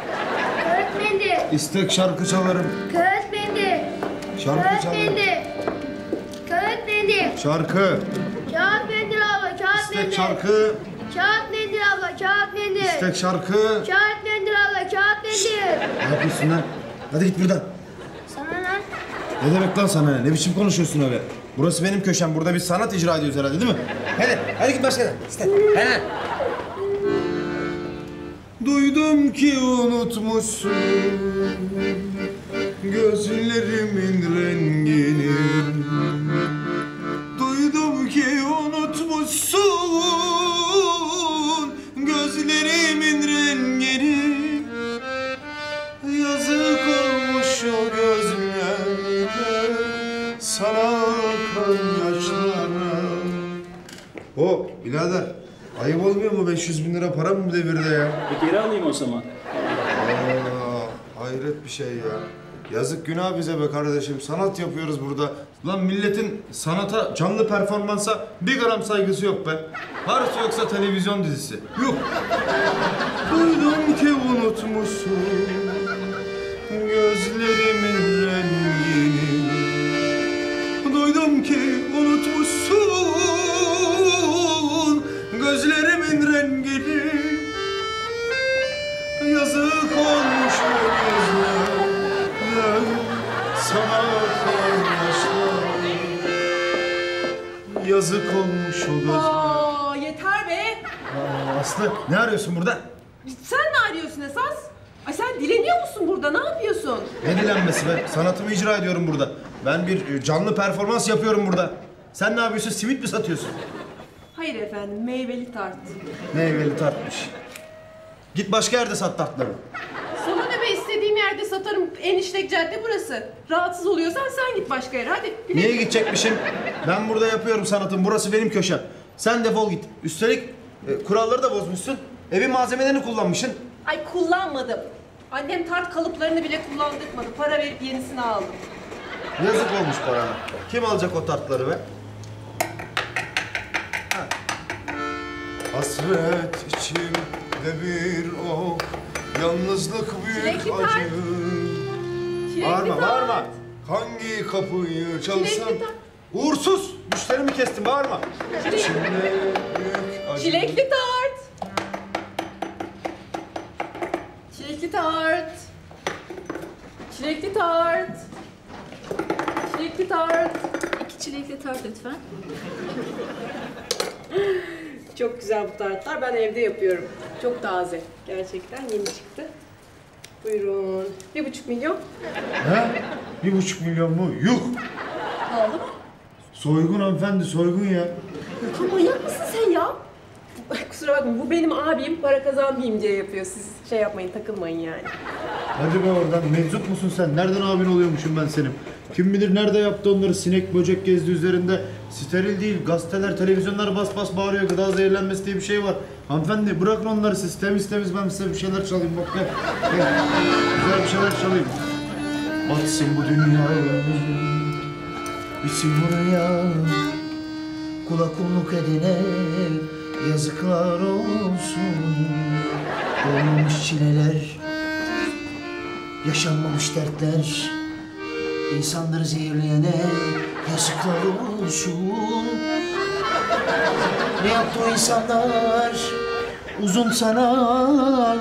F: İstek şarkı çalarım.
N: Kağıt mendil.
F: Şarkı çalarım.
N: Kağıt mendil.
F: Şarkı.
N: Kağıt mendil abla, kağıt
F: İstek
N: mendil.
F: şarkı.
N: Kağıt mendil abla, kağıt mendil.
F: İstek şarkı.
N: Kağıt mendil abla, kağıt mendil.
F: Ne yapıyorsun lan? Hadi git buradan.
N: Sana lan.
F: Ne demek lan sana? Ne biçim konuşuyorsun öyle? Burası benim köşem. Burada bir sanat icra ediyoruz herhalde, değil mi? Hadi git başka yere. Hadi. Duydum ki unutmuşsun gözlerimin rengini. Duydum ki unutmuşsun gözlerimin rengini. Yazık olmuş o gözlerime, sana akan yaşlara. Hop birader, ayıp olmuyor mu 500 bin lira para mı devirde ya?
O: Geri alayım o zaman.
F: Hayret bir şey ya. Yazık günah bize be kardeşim. Sanat yapıyoruz burada. Lan milletin sanata, canlı performansa bir gram saygısı yok be. Varsa yoksa televizyon dizisi. Yok. Duydum ki unutmuşsun gözlerimin rengini. Duydum ki unutmuşsun gözlerimin rengini. Yazık olmuş o gözler, sana akan yaşlar. Yazık olmuş o gözler.
D: Aa, yeter be.
F: Aslı, ne arıyorsun burada?
D: Sen ne arıyorsun esas? Ay sen dileniyor musun burada? Ne yapıyorsun?
F: Ne dilenmesi be? Sanatımı icra ediyorum burada. Ben bir canlı performans yapıyorum burada. Sen ne yapıyorsun? Simit mi satıyorsun?
D: Hayır efendim, meyveli tart.
F: Meyveli tartmış. Git başka yerde sat tartlarını.
D: Sana ne be, istediğim yerde satarım. En işlek cadde burası. Rahatsız oluyorsan sen git başka yere. Hadi.
F: Niye gidecekmişim? Ben burada yapıyorum sanatımı. Burası benim köşem. Sen defol git. Üstelik kuralları da bozmuşsun. Evin malzemelerini kullanmışsın.
D: Ay kullanmadım. Annem tart kalıplarını bile kullandırmadı. Para verip yenisini aldım.
F: Yazık olmuş parana. Kim alacak o tartları be? Ha. Hasret içimde bir ok, yalnızlık büyük
D: Çilekli tart.
F: acı.
D: Çilekli
F: Bağırma,
D: tart.
F: bağırma. Hangi kapıyı çalsam?
D: Çilekli tart.
F: Uğursuz! Müşterimi kestim, bağırma. İçimde büyük acı.
D: Çilekli tart. Çilekli tart. Çilekli tart. Çilekli tart.
G: 2 çilekli tart lütfen.
D: Çok güzel bu tartlar. Ben evde yapıyorum. Çok taze. Gerçekten yeni çıktı. Buyurun. 1,5 milyon.
F: Ha? 1,5 milyon mu? Yuh!
D: Aldı mı?
F: Soygun hanımefendi, soygun ya.
D: Ya manyak mısın sen ya? Kusura bakmayın, bu benim abim. Para kazanmayayım diye yapıyor. Siz şey yapmayın, takılmayın yani.
F: Hadi be oradan. Meczup musun sen? Nereden abin oluyormuşum ben senin? Kim bilir nerede yaptı onları? Sinek, böcek gezdi üzerinde. Steril değil. Gazeteler, televizyonlar bas bas bağırıyor. Gıda zehirlenmesi diye bir şey var. Hanımefendi bırakın onları siz. Temiz temiz ben size bir şeyler çalayım. Bak gel. Gel. Güzel bir şeyler çalayım. batsın bu dünya. Bitsin buraya, kula kulluk edene yazıklar olsun. Olmamış çileler, yaşanmamış dertler, insanları zehirleyene yazıklar olsun. Ne yaptı o insanlar uzun sana?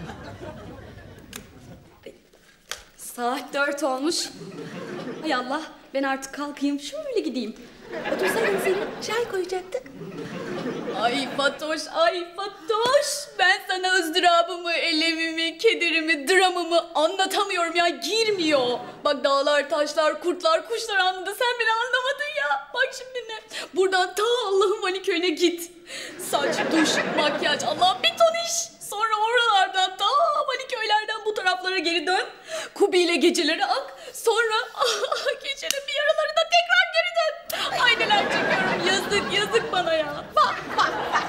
L: Saat 4 olmuş. Hay Allah, ben artık kalkayım, şöyle gideyim. Otursaydın senin çay koyacaktık. Ay Fatoş, ay Fatoş. Ben sana ızdırabımı, elemimi, kederimi, dramımı anlatamıyorum ya, girmiyor. Bak dağlar, taşlar, kurtlar, kuşlar anladı. Sen beni anlamadın ya. Bak şimdi ne? Buradan ta Allah'ın Vaniköy'üne git. Saç, duş, makyaj, Allah'ım bir ton iş. Sonra oralardan ta Vaniköy'lerden bu taraflara geri dön. Kubi ile geceleri ak. Sonra gecenin bir yaralarında tekrar geri dön. Ay neler çekiyorum. Yazık, yazık bana ya. Bak, bak, bak.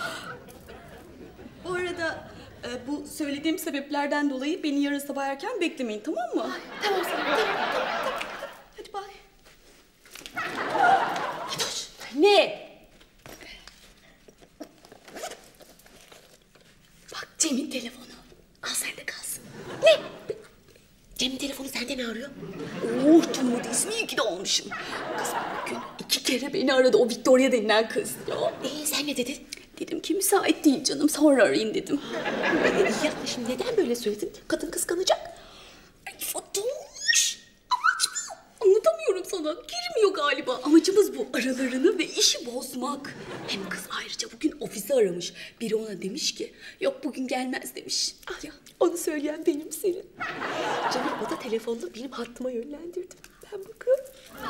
L: Bu arada bu söylediğim sebeplerden dolayı beni yarın sabah erken beklemeyin, tamam mı? Ay, tamam, tamam. Hadi bay. Fatoş. Ne? Bak Cem'in telefonu. Al sende kalsın. Ne? Cem'in telefonu sende mi arıyor? Oh canım ödeysin, iyi ki de olmuşum. Kız bugün 2 kere beni aradı o Victoria denilen kız. Ya. Sen ne dedin? Dedim ki müsait değil canım, sonra arayayım dedim. İyi yapmışım, neden böyle söyledin? Kadın kıskanacak. Ay Fatoş. Amaç bu. Anlatamıyorum sana. Girmiyor galiba. Amacımız bu. Aralarını ve işi bozmak. Hem kız ayrıca bugün ofisi aramış. Biri ona demiş ki yok bugün gelmez demiş. Ah ya onu söyleyen benim senin. Canım o da telefonla benim hattıma yönlendirdi. Ben bakıyorum.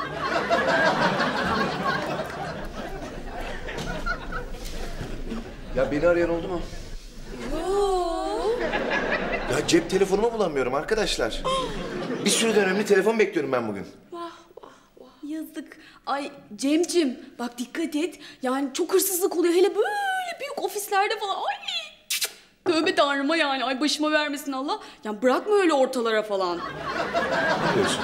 I: Ya beni arayan oldu mu? Ya cep telefonumu bulamıyorum arkadaşlar. Bir sürü önemli telefon bekliyorum ben bugün.
L: Yazık. Ay Cemcim bak dikkat et. Yani çok hırsızlık oluyor. Hele böyle büyük ofislerde falan. Ay tövbe tanrıma yani. Ay başıma vermesin Allah. Ya bırakma öyle ortalara falan.
I: Ne diyorsun?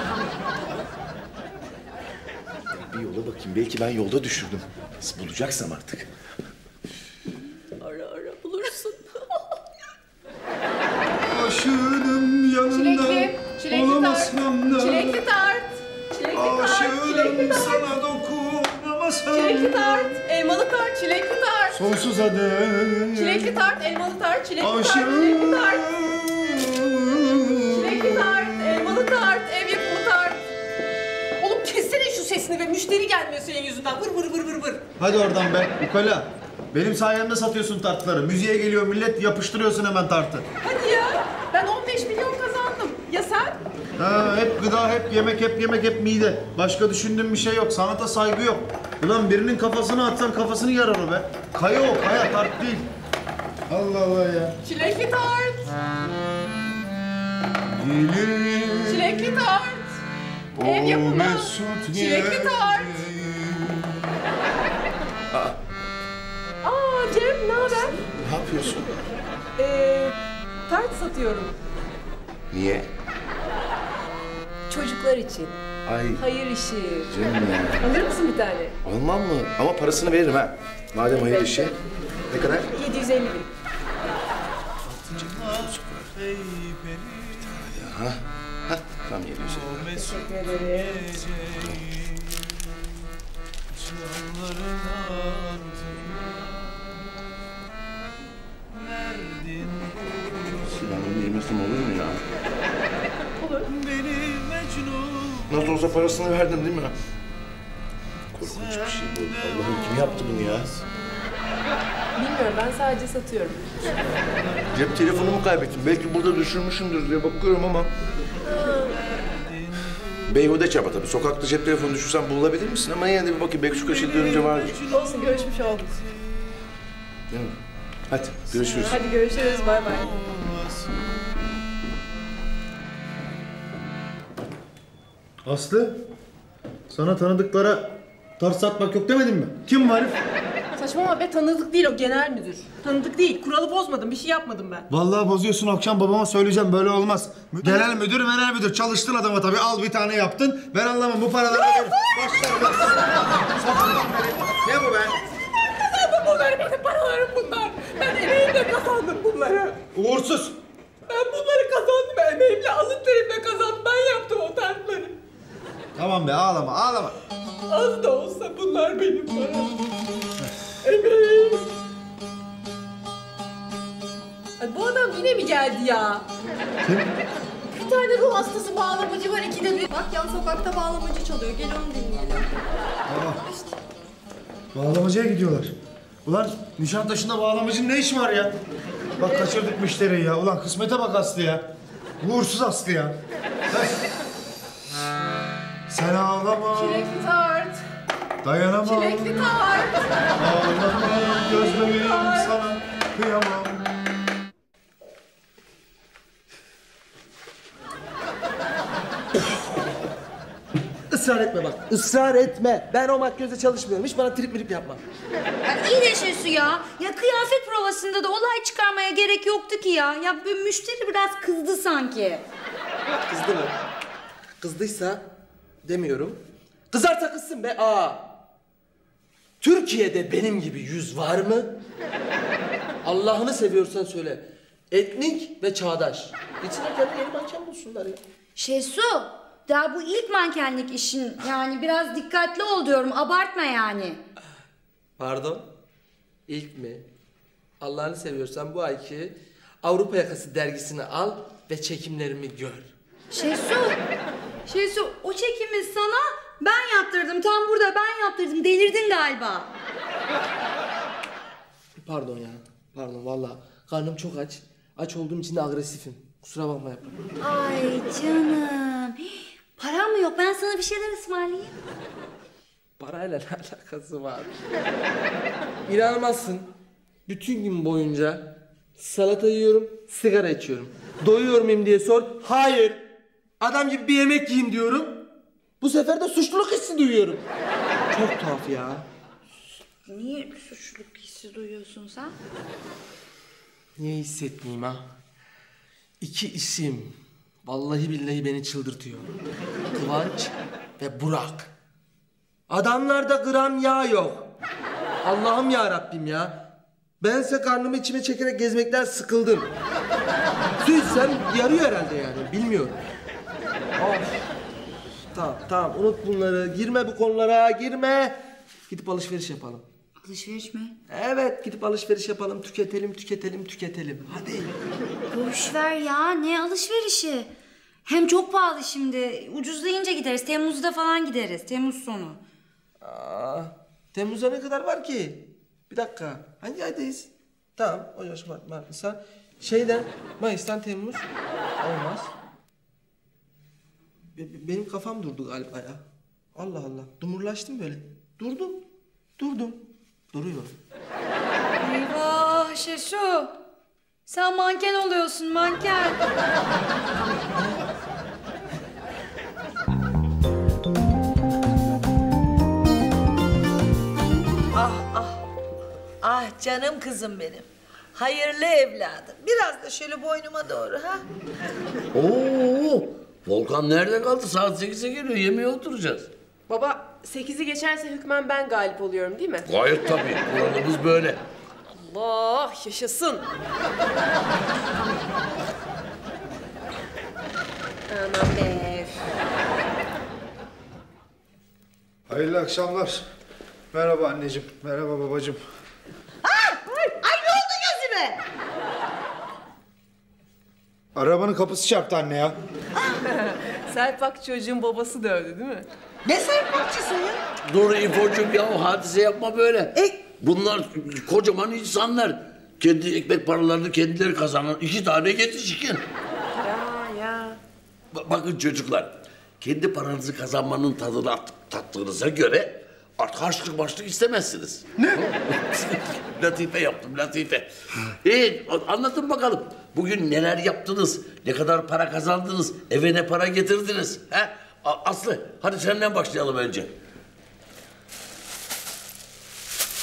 I: Bir yola bakayım. Belki ben yolda düşürdüm. Nasıl bulacaksam artık.
L: Ara bulursun.
F: Aşığım yanında olamazsam da.
D: Çilekli tart.
F: Aşığım sana dokunamasam.
D: Çilekli tart, elmalı tart, çilekli tart.
F: Sonsuza dek.
D: Çilekli tart, elmalı tart, çilekli tart,
F: Aşığım.
D: çilekli tart. Çilekli tart, elmalı tart, ev yapımı tart. Oğlum kessene şu sesini ve müşteri gelmiyor senin yüzünden. Vır vır vır vır vır.
F: Hadi oradan be ukala. Benim sayemde satıyorsun tartları. Müziğe geliyor millet yapıştırıyorsun hemen tartı.
D: Hadi ya. Ben 15 milyon kazandım. Ya sen?
F: Ha, hep gıda, hep yemek, hep yemek, hep mide. Başka düşündüğüm bir şey yok. Sanata saygı yok. Ulan birinin kafasını atsan kafasını yarar o be. Kaya o, kaya tart değil. Allah Allah ya.
D: Çilekli tart. Çilekli tart. Ev yapımı. Çilekli tart. Aa Cem ne haber?
I: Ne yapıyorsun?
D: Tart satıyorum.
I: Niye?
D: Çocuklar için.
I: Ay
D: Hayır işi.
I: canım ya.
D: Alır mısın bir tane?
I: Almam mı? Ama parasını veririm ha. Madem hayır işi. Ne kadar?
D: 750 bin.
I: Ha? Ha? Tam 750.
D: Teşekkür ederim.
I: Ben bunu yemesem olur mu ya?
D: Olur.
I: Nasıl olsa parasını verdim değil mi? Korkunç bir şey bu. Allah'ım kim yaptı bunu ya?
D: Bilmiyorum ben sadece satıyorum.
I: Cep telefonumu kaybettim. Belki burada düşürmüşümdür diye bakıyorum ama... Beyhude çaba tabii. Sokakta cep telefonu düşürsen bulabilir misin? Ama yine de bir bakayım. Belki şu köşede dönünce vardır.
D: Olsun görüşmüş olduk.
I: Değil mi? Hadi görüşürüz.
D: Hadi görüşürüz. Bay bay.
F: Aslı, sana tanıdıklara tart satmak yok demedim mi? Kim bu herif?
D: Saçmalama be, tanıdık değil o, genel müdür. Tanıdık değil, kuralı bozmadım, bir şey yapmadım ben.
F: Vallahi bozuyorsun, akşam babama söyleyeceğim, böyle olmaz. Genel müdür, çalıştın adama tabii, al bir tane yaptın. Ben anlamam bu paraları. Başlarım. Ne bu be?
D: Kazandım bunları, benim paralarım bunlar. Ben emeğimle kazandım bunları.
F: Uğursuz.
D: Ben bunları kazandım, emeğimle, alın terimle kazandım. Ben yaptım o tartları.
F: Tamam be, ağlama.
D: Az da olsa bunlar benim param. Emeğim. Ay, bu adam yine mi geldi ya?
F: Kim?
G: Bir tane ruh hastası bağlamacı var, ikide bir. Bak yan sokakta bağlamacı çalıyor, gel onu dinleyelim.
F: Bağlamacıya gidiyorlar. Ulan Nişantaşı'nda bağlamacının ne işi var ya? Bak kaçırdık müşteriyi ya. Ulan kısmete bak Aslı ya. Uğursuz Aslı ya. Sen ağlama.
D: Çilekli tart.
F: Dayanamam.
D: Çilekli tart.
F: Ağlama gözlerim sana kıyamam.
H: Israr etme bak. Israr etme. Ben o makyözde çalışmıyorum. Hiç bana trip mirip yapma.
A: Ya iyi de Şesu ya. Ya kıyafet provasında da olay çıkarmaya gerek yoktu ki ya. Ya böyle müşteri biraz kızdı sanki.
H: Kızdı mı? Kızdıysa demiyorum. Kızarsa kızsın be. Türkiye'de benim gibi yüz var mı? Allah'ını seviyorsan söyle. Etnik ve çağdaş. İçine kendi yeni manken bulsunlar ya.
A: Şesu, daha bu ilk mankenlik işin, yani biraz dikkatli ol diyorum, abartma yani.
H: Pardon? İlk mi? Allah'ını seviyorsan bu ayki Avrupa Yakası dergisini al ve çekimlerimi gör.
A: Şesu, o çekimi sana ben yaptırdım, tam burada ben yaptırdım, delirdin galiba.
H: Pardon ya, pardon vallahi karnım çok aç. Aç olduğum için de agresifim. Kusura bakma yapma.
A: Ay canım. Param mı yok? Ben sana bir şeyler ısmarlayayım.
H: Parayla ne alakası var? İnanmazsın. Bütün gün boyunca salata yiyorum, sigara içiyorum. Doyuyor muyum diye sor. Hayır. Adam gibi bir yemek yiyeyim diyorum. Bu sefer de suçluluk hissi duyuyorum. Çok tuhaf ya.
A: Niye suçluluk hissi duyuyorsun sen?
H: Niye hissetmeyeyim ha? İki isim. Vallahi billahi beni çıldırtıyor. Kıvanç ve Burak. Adamlarda gram yağ yok. Allah'ım ya Rabbim ya. Bense karnımı içime çekerek gezmekten sıkıldım. Su içsem yarıyor herhalde yani. Bilmiyorum. Of. Tamam unut bunları. Girme bu konulara, girme. Gidip alışveriş yapalım.
A: Alışveriş mi?
H: Evet, gidip alışveriş yapalım. Tüketelim. Hadi.
A: Boş ver ya, ne alışverişi? Hem çok pahalı şimdi. Ucuzlayınca gideriz. Temmuz'da falan gideriz. Temmuz sonu.
H: Temmuz'a ne kadar var ki? Bir dakika. Hangi aydayız? Tamam. Ocak, Şubat, Mart, Nisan. Mayıs'tan Temmuz. Olmaz. Benim kafam durdu galiba ya. Allah Allah. Dumurlaştım böyle. Durdum. Duruyorum.
A: Eyvah Şesu. Sen manken oluyorsun, manken.
C: Ah canım kızım benim. Hayırlı evladım. Biraz da şöyle boynuma doğru ha.
E: Oo, Volkan nerede kaldı? Saat 8'e geliyor. Yemeğe oturacağız.
D: Baba, 8'i geçerse hükmen ben galip oluyorum değil mi?
E: Gayet tabii. Kuralımız böyle.
D: Allah yaşasın. Aman be.
F: Hayırlı akşamlar. Merhaba anneciğim, merhaba babacığım.
C: Ay ne oldu gözüme?
F: Arabanın kapısı çarptı anne ya.
D: Serpak çocuğun babası dövdü değil mi?
C: Ne serpakçısı ya?
E: Dur İfo'cum ya, hadise yapma böyle. Bunlar kocaman insanlar. Kendi ekmek paralarını kendileri kazanan 2 tane yetişkin.
D: Ya.
E: Bakın çocuklar, kendi paranızı kazanmanın tadını tattığınıza göre artık harçlık başlık istemezsiniz. Ne? Latife yaptım, latife. Anlatın bakalım. Bugün neler yaptınız? Ne kadar para kazandınız? Eve ne para getirdiniz? He? Aslı, hadi senden başlayalım önce.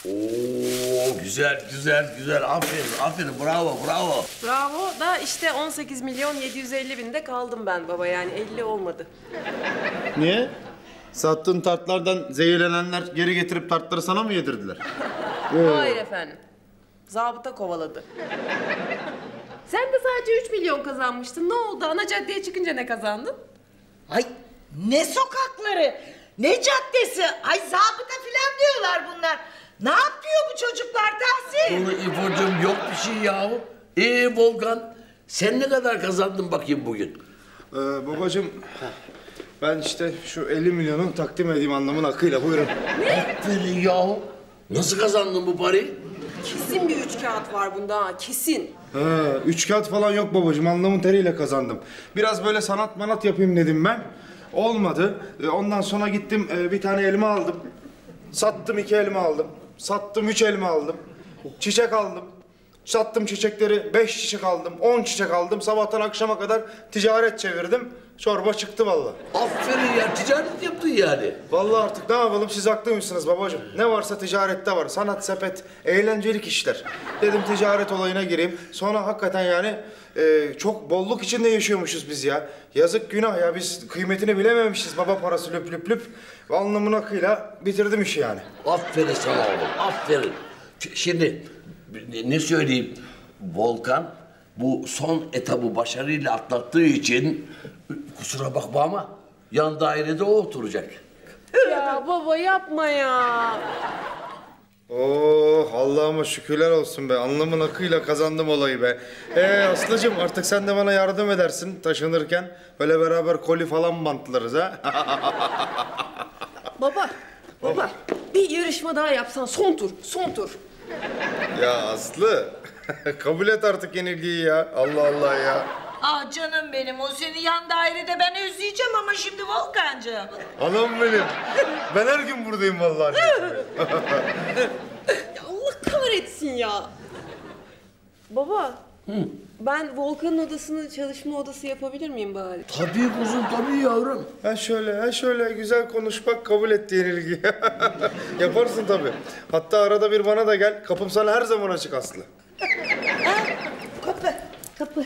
E: Oo, güzel. Aferin, bravo.
D: Bravo da işte 18.750.000'de kaldım ben baba, yani 50 olmadı.
J: Niye? Sattığın tartlardan zehirlenenler geri getirip tartları sana mı yedirdiler?
D: Hayır efendim. Zabıta kovaladı. Sen de sadece 3 milyon kazanmıştın. Ne oldu? Ana caddeye çıkınca ne kazandın?
C: Ay ne sokakları, ne caddesi. Ay zabıta filan diyorlar bunlar. Ne yapıyor bu çocuklar Tahsin?
E: Onu İfo'cum yok bir şey yahu. Volkan, sen ne kadar kazandın bakayım bugün?
J: Babacığım, ben işte şu 50 milyonu takdim edeyim anlamın akıyla, buyurun.
E: Aferin yahu. Nasıl kazandın bu parayı?
D: Kesin bir 3 kağıt var bunda ha, kesin.
J: Üç kağıt falan yok babacığım, alnımın teriyle kazandım. Biraz böyle sanat manat yapayım dedim ben. Olmadı. Ondan sonra gittim bir tane elma aldım. Sattım 2 elma aldım. Sattım 3 elma aldım. Çiçek aldım. Sattım çiçekleri 5 çiçek aldım. 10 çiçek aldım. Sabahtan akşama kadar ticaret çevirdim. Çorba çıktı vallahi.
E: Aferin ya, ticaret yaptın yani.
J: Vallahi artık ne yapalım, siz haklıymışsınız babacığım. Ne varsa ticarette var. Sanat, sepet, eğlencelik işler. Dedim ticaret olayına gireyim. Sonra hakikaten yani çok bolluk içinde yaşıyormuşuz biz ya. Yazık günah ya, biz kıymetini bilememişiz. Baba parası lüp lüp lüp. Alnımın akıyla bitirdim işi yani.
E: Aferin sana oğlum, aferin. Şimdi ne söyleyeyim? Volkan bu son etabı başarıyla atlattığı için kusura bakma ama yan dairede o oturacak.
D: Ya baba yapma ya.
J: Oh Allah'ıma şükürler olsun be. Alnımın akıyla kazandım olayı be. Aslıcığım, artık sen de bana yardım edersin taşınırken. Böyle beraber koli falan bantlarız ha.
D: Baba bir yarışma daha yapsan, son tur.
J: Ya Aslı, kabul et artık yenilgiyi ya. Allah Allah ya.
C: Ah canım benim, o seni yan dairede ben özleyeceğim ama şimdi Volkancığım.
J: Anam benim. Ben her gün buradayım vallahi.
D: Ya Allah kahretsin ya. Baba. Ben Volkan'ın odasını çalışma odası yapabilir miyim bari?
E: Tabii kuzum, tabii yavrum.
J: Ha şöyle güzel konuş bak, kabul etti yenilgiyi. Yaparsın tabii. Hatta arada bir bana da gel. Kapım sana her zaman açık Aslı.
C: Kapı.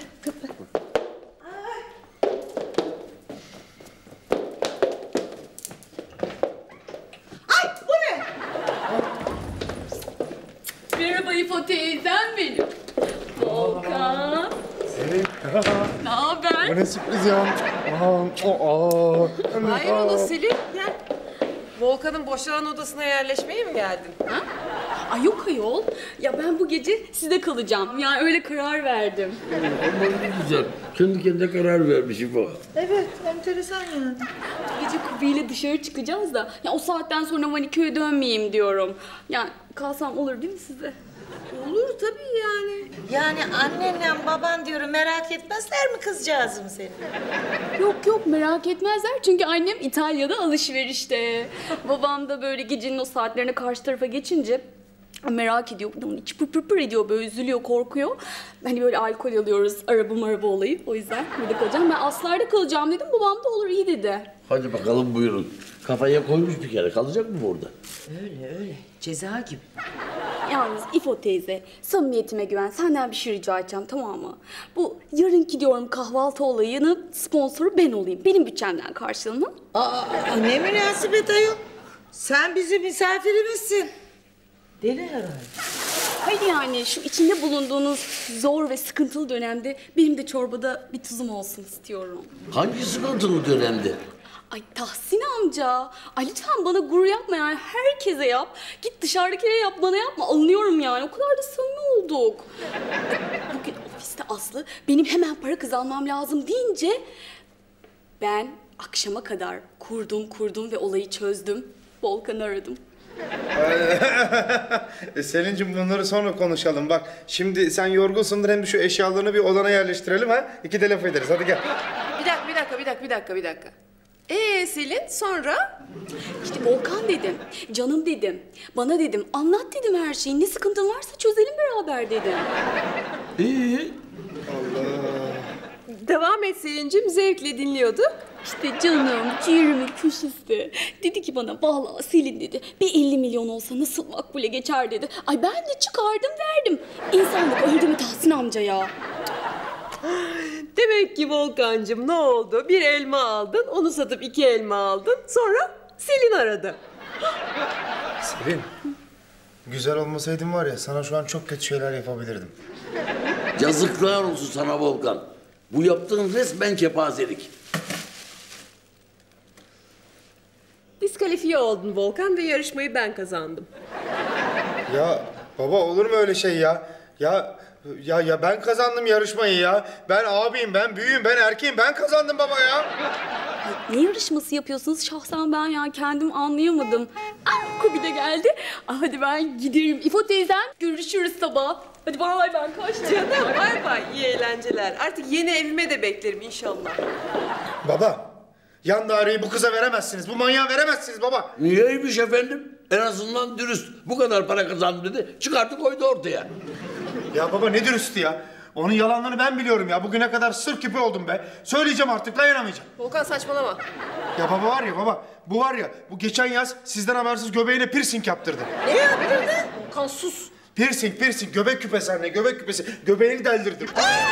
C: Ay bu ne?
L: Merhaba İfo teyzem benim. Volkan. Ne haber?
J: Bu ne sürpriz ya.
D: Hayrola Selin, gel. Volkan'ın boşalan odasına yerleşmeye mi geldin?
L: Ha? Ay yok ayol. Ya ben bu gece sizde kalacağım. Yani öyle karar verdim.
E: Aman ne güzel. Kendi kendine karar vermiş İfo.
C: Evet, enteresan yani.
L: Gece Kubi'yle dışarı çıkacağız da ya o saatten sonra Maniköy'e dönmeyeyim diyorum. Yani kalsam olur değil mi size?
D: Olur tabii yani.
C: Yani annenle baban diyorum, merak etmezler mi kızcağızım seni?
L: Yok merak etmezler çünkü annem İtalya'da alışverişte. Babam da böyle gecenin o saatlerine karşı tarafa geçince merak ediyor. Onun içi pır ediyor, böyle üzülüyor, korkuyor. Hani böyle alkol alıyoruz, araba olayı. O yüzden burada kalacağım. Ben Aslar'da kalacağım dedim. Babam da olur iyi dedi.
E: Hadi bakalım buyurun. Kafaya koymuş bir kere. Kalacak mı burada?
C: Öyle. Ceza gibi.
L: Yalnız İfo teyze, samimiyetime güven. Senden bir şey rica edeceğim, tamam mı? Bu yarınki diyorum kahvaltı olayının sponsoru ben olayım. Benim bütçemden karşılığını.
C: Ne münasebet ayol. Sen bizim misafirimizsin. Deli herhalde.
L: Hayır yani şu içinde bulunduğunuz zor ve sıkıntılı dönemde benim de çorbada bir tuzum olsun istiyorum.
E: Hangi sıkıntılı dönemde?
L: Ay Tahsin amca, ay lütfen bana gurur yapma yani, herkese yap. Git dışarıdakilere yap, bana yapma. Alınıyorum yani, o kadar da samimi olduk. Bugün ofiste Aslı benim hemen para kazanmam lazım deyince ben akşama kadar kurdum ve olayı çözdüm. Volkan'ı aradım.
J: Selin'cim bunları sonra konuşalım. Bak şimdi sen yorgunsundur, hem de şu eşyalarını bir odana yerleştirelim ha. 2 de laf ederiz, hadi gel.
D: Bir dakika. Selin sonra?
L: İşte Volkan dedim, canım dedim, bana dedim, anlat dedim her şeyi. Ne sıkıntın varsa çözelim beraber dedim.
E: İyi.
J: Allah.
D: Devam et Selin'cim, zevkle dinliyorduk.
L: İşte canım, ciğerimin köşesi. Dedi ki bana vallahi Selin dedi. Bir 50 milyon olsa nasıl makbule geçer dedi. Ay ben de çıkardım verdim. İnsanlık öldü mü Tahsin amca ya?
D: Demek ki Volkancığım ne oldu? Bir elma aldın, onu satıp 2 elma aldın. Sonra Selin aradı.
J: Selin, güzel olmasaydın var ya sana şu an çok kötü şeyler yapabilirdim.
E: Yazıklar olsun sana Volkan. Bu yaptığın resmen kepazelik.
D: Diskalifiye oldun Volkan ve yarışmayı ben kazandım.
J: Ya baba olur mu öyle şey ya? Ya ben kazandım yarışmayı ya. Ben abiyim, ben büyüğüm, ben erkeğim. Ben kazandım baba ya.
L: Ne yarışması yapıyorsunuz? Şahsen ben ya kendim anlayamadım. Kubi de geldi. Hadi ben giderim. İfo teyzem görüşürüz sabah. Hadi vallahi ben kaçtım.
D: Canım bay bay, iyi eğlenceler. Artık yeni evime de beklerim inşallah.
J: Baba, yan daireyi bu kıza veremezsiniz. Bu manyağa veremezsiniz baba.
E: Niyeymiş efendim? En azından dürüst. Bu kadar para kazandı dedi. Çıkarttı koydu ortaya.
J: Ya baba ne dürüstü ya? Onun yalanlarını ben biliyorum ya. Bugüne kadar sır küpü oldum be. Söyleyeceğim artık, dayanamayacağım.
D: Volkan saçmalama.
J: Ya baba var ya baba, bu var ya, bu geçen yaz sizden habersiz göbeğine piercing yaptırdı.
D: Ne yaptırdı? Volkan sus.
J: Piercing, göbek küpesi anne, göbek küpesi. Göbeğini deldirdim.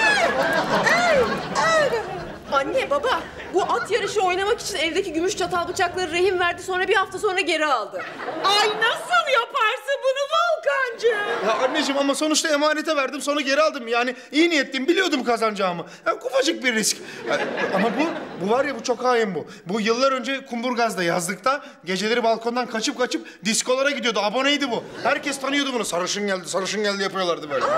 D: Anne, baba, bu at yarışı oynamak için evdeki gümüş çatal bıçakları rehin verdi, sonra bir hafta sonra geri aldı. Ay nasıl yaparsın bunu Volkancığım?
J: Ya anneciğim ama sonuçta emanete verdim, sonra geri aldım. Yani iyi niyetliyim, biliyordum kazanacağımı. Ya, ufacık bir risk. Ya, ama bu var ya, bu çok hain bu. Bu yıllar önce Kumburgaz'da, yazlıkta geceleri balkondan kaçıp diskolara gidiyordu. Aboneydi bu. Herkes tanıyordu bunu. Sarışın geldi yapıyorlardı böyle.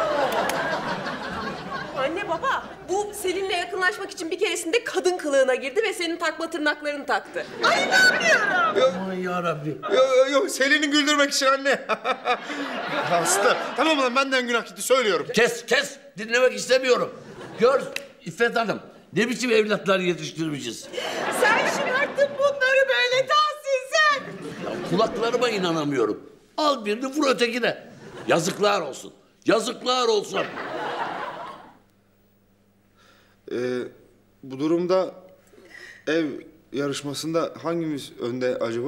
D: Anne, baba, bu Selin'le yakınlaşmak için bir keresinde kadın kılığına girdi ve senin takma tırnaklarını taktı. Ay inanmıyorum.
E: Aman yarabbim.
J: Yok, Selin'i güldürmek için anne. Aslı. Tamam lan, benden günah gitti, söylüyorum.
E: Kes. Dinlemek istemiyorum. Gör İffet Hanım. Ne biçim evlatlar yetiştirmişiz.
D: Sen şımarttın bunları böyle Tahsin sen.
E: Ya, kulaklarıma inanamıyorum. Al birini vur ötekine. Yazıklar olsun. Yazıklar olsun.
J: Bu durumda ev yarışmasında hangimiz önde acaba?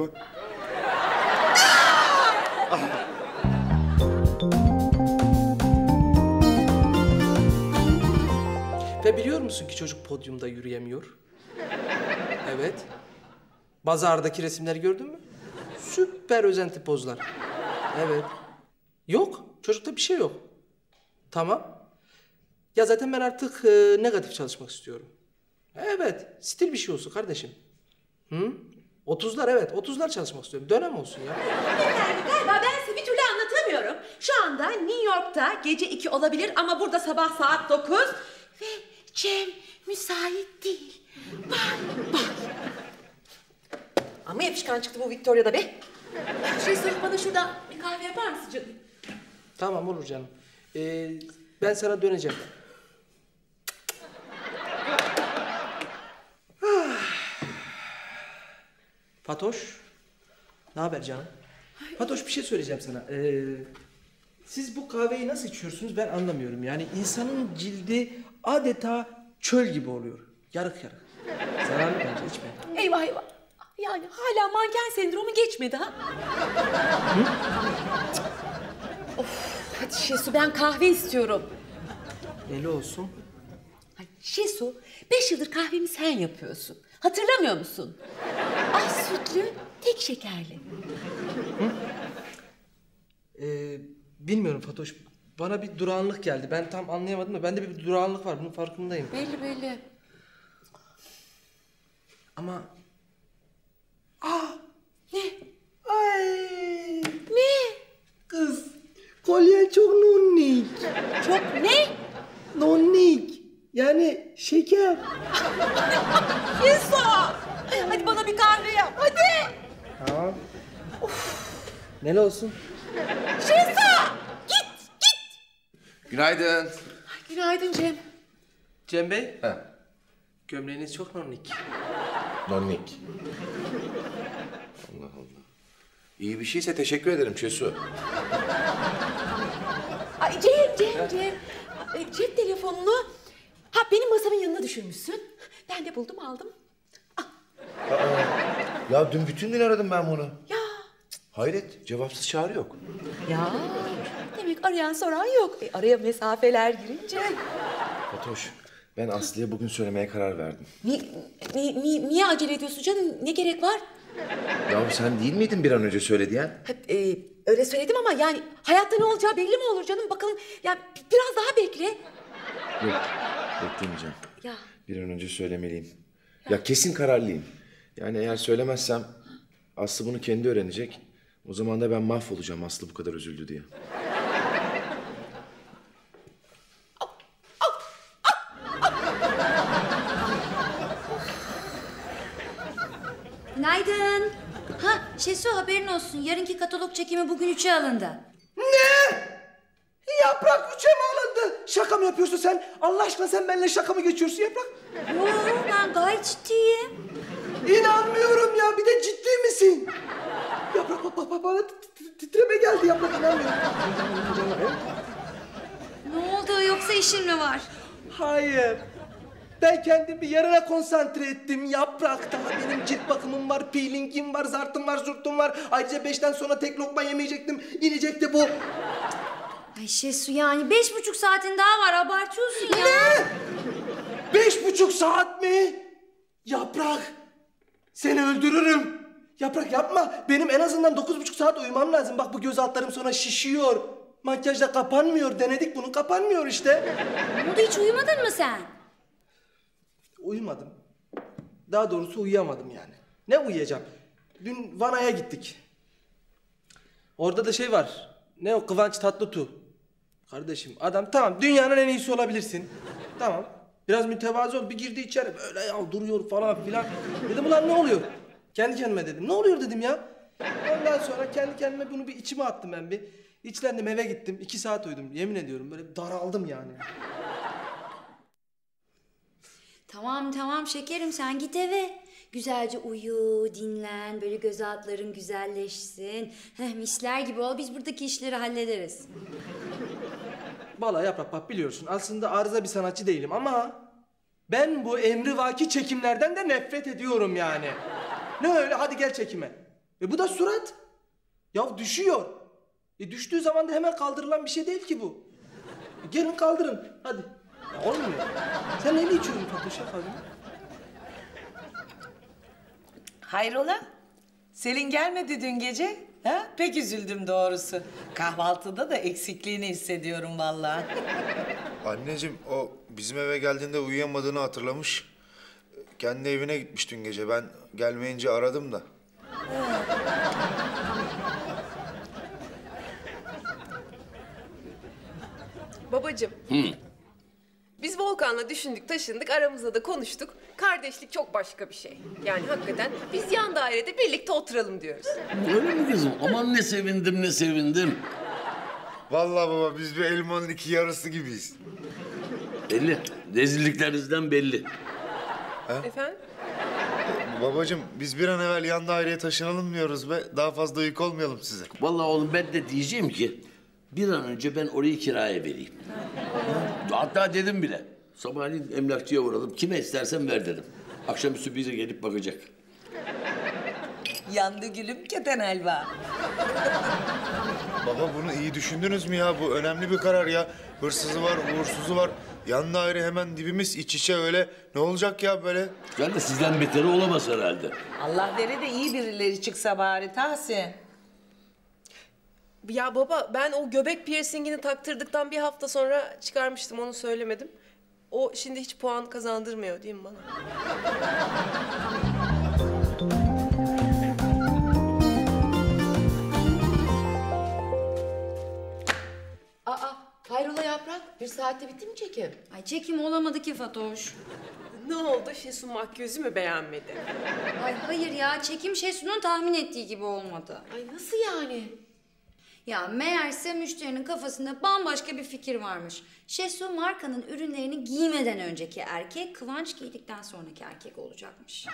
H: Ve biliyor musun ki çocuk podyumda yürüyemiyor? Evet. Bazardaki resimleri gördün mü? Süper özenti pozlar. Evet. Yok. Çocukta bir şey yok. Tamam. Ya zaten ben artık negatif çalışmak istiyorum. Evet. Stil bir şey olsun kardeşim. Hı? 30'lar evet. 30'lar çalışmak istiyorum. Dönem olsun ya.
D: Galiba ben size bir türlü anlatamıyorum. Şu anda New York'ta gece 2 olabilir ama burada sabah saat 9. Ve Cem müsait değil. Bak. Ama yapışkan çıktı bu Victoria'da be. Şey söyle bana şurada bir kahve yapar mısın canım?
H: Tamam olur canım. Ben sana döneceğim. Fatoş. Ne haber canım? Fatoş bir şey söyleyeceğim sana. Siz bu kahveyi nasıl içiyorsunuz ben anlamıyorum. Yani insanın cildi adeta çöl gibi oluyor. Yarık. Zararlı bence içme.
D: Eyvah. Yani hala manken sendromu geçmedi ha? Of, hadi Şesu ben kahve istiyorum.
H: Eli olsun.
D: Ay, Şesu 5 yıldır kahvemi sen yapıyorsun. Hatırlamıyor musun? Az sütlü, tek şekerli.
H: Bilmiyorum Fatoş. Bana bir durağanlık geldi. Ben tam anlayamadım da bende bir durağanlık var. Bunun farkındayım.
D: Belli.
H: Ama...
D: Ne?
H: Ay!
D: Ne?
H: Kız, kolyen çok nonnik.
D: Çok ne?
H: Nonnik. Yani şeker.
D: Şesu! Hadi bana bir kahve yap, hadi!
H: Tamam. Ne olsun?
D: Şesu! Git!
I: Günaydın.
D: Günaydın Cem.
H: Cem Bey.
I: He.
H: Gömleğiniz çok nonnik.
I: Nonnik. Allah. İyi bir şeyse teşekkür ederim Şesu.
D: Ay Cem. Cep telefonunu benim masamın yanına düşürmüşsün. Ben de buldum aldım.
I: Ya dün bütün gün aradım ben bunu. Ya. Hayret, cevapsız çağrı yok.
O: Ya demek arayan soran yok. Araya mesafeler girince.
I: Fatoş, ben Aslı'ya bugün söylemeye karar verdim.
O: Niye acele ediyorsun canım? Ne gerek var?
I: Ya sen değil miydin bir an önce söyle diyen?
O: Öyle söyledim ama yani hayatta ne olacağı belli mi olur canım? Bakalım ya biraz daha bekle.
I: Yok, beklemeyeceğim.
O: Ya.
I: Bir an önce söylemeliyim. Ya kesin kararlıyım. Yani eğer söylemezsem Aslı bunu kendi öğrenecek. O zaman da ben mahvolacağım Aslı bu kadar üzüldü diye.
A: Günaydın. Ha Şesu haberin olsun. Yarınki katalog çekimi bugün 3'e alındı.
H: Ne? Yaprak 3'e mi alındı? Şaka mı yapıyorsun sen? Allah aşkına sen benimle şaka mı geçiyorsun Yaprak?
A: Yo ben gayet ciddiyim.
H: İnanmıyorum ya, bir de ciddi misin? Yaprak bak bana titreme geldi Yaprak, inanmıyorum.
A: Ne oldu yoksa işin mi var?
H: Hayır. Ben kendimi yarına konsantre ettim Yaprak. Daha benim cilt bakımım var, peelingim var, zartım var, zurtum var. Ayrıca 5'ten sonra tek lokma yemeyecektim. İnecekti bu.
A: Ay Şesu yani 5,5 saatin daha var, abartıyorsun ya.
H: Ne? 5,5 saat mi? Yaprak, seni öldürürüm. Yaprak yapma. Benim en azından 9,5 saat uyumam lazım. Bak bu göz altlarım sonra şişiyor. Makyajla kapanmıyor. Denedik bunu, kapanmıyor işte.
A: Ne oldu, hiç uyumadın mı sen?
H: Uyumadım. Daha doğrusu uyuyamadım yani. Ne uyuyacağım? Dün Vana'ya gittik. Orada da şey var. Ne o, Kıvanç Tatlıtuğ. Kardeşim adam tamam dünyanın en iyisi olabilirsin. Tamam. Biraz mütevazı ol. Bir girdi içeri böyle ya duruyor falan filan. Dedim ulan ne oluyor? Kendi kendime dedim. Ne oluyor dedim ya. Ondan sonra kendi kendime bunu bir içime attım ben bir. İçlendim, eve gittim. 2 saat uyudum. Yemin ediyorum böyle daraldım yani.
A: Tamam şekerim, sen git eve. Güzelce uyu, dinlen, böyle göz altların güzelleşsin. Misler gibi ol, biz buradaki işleri hallederiz.
H: Vallahi Yaprak bak biliyorsun aslında arıza bir sanatçı değilim ama ben bu emrivaki çekimlerden de nefret ediyorum yani. Ne öyle hadi gel çekime. Bu da surat. Ya düşüyor. Düştüğü zaman da hemen kaldırılan bir şey değil ki bu. Gelin kaldırın hadi. Ya, olmuyor. Sen neyle içiyorsun Fatoş ya?
C: Hayrola? Selin gelmedi dün gece. Ha? Pek üzüldüm doğrusu. Kahvaltıda da eksikliğini hissediyorum vallahi.
F: Anneciğim o bizim eve geldiğinde uyuyamadığını hatırlamış. Kendi evine gitmiş dün gece. Ben gelmeyince aradım da.
D: Babacığım. Biz Volkan'la düşündük, taşındık, aramızda da konuştuk. Kardeşlik çok başka bir şey. Yani hakikaten biz yan dairede birlikte oturalım diyoruz.
E: Öyle mi kızım? Aman ne sevindim.
F: Vallahi baba biz bir elmanın iki yarısı gibiyiz.
E: Belli. Rezilliklerinizden belli.
D: Efendim?
F: Babacığım biz bir an evvel yan daireye taşınalım diyoruz be. Daha fazla yük olmayalım size.
E: Vallahi oğlum ben de diyeceğim ki bir an önce ben orayı kiraya vereyim. Hatta dedim bile. Sabahleyin emlakçıya uğradım. Kime istersen ver dedim. Akşamüstü bize gelip bakacak.
C: Yandı gülüm keten helva.
F: Baba bunu iyi düşündünüz mü ya? Bu önemli bir karar ya. Hırsızı var, uğursuzu var. Yan daire hemen dibimiz, iç içe öyle. Ne olacak ya böyle?
E: Ben de sizden beteri olamaz herhalde.
C: Allah vere de iyi birileri çıksa bari Tahsin.
D: Ya baba ben o göbek piercingini taktırdıktan bir hafta sonra çıkarmıştım, onu söylemedim. O şimdi hiç puan kazandırmıyor değil mi bana?
O: Hayrola Yaprak? 1 saatte bitti mi çekim?
A: Ay çekim olamadı ki Fatoş.
D: Ne oldu? Şesu makyözü mü beğenmedi?
A: Ay hayır ya, çekim Şesu'nun tahmin ettiği gibi olmadı.
O: Ay nasıl yani?
A: Ya meğerse müşterinin kafasında bambaşka bir fikir varmış. Şesu markanın ürünlerini giymeden önceki erkek, Kıvanç giydikten sonraki erkek olacakmış.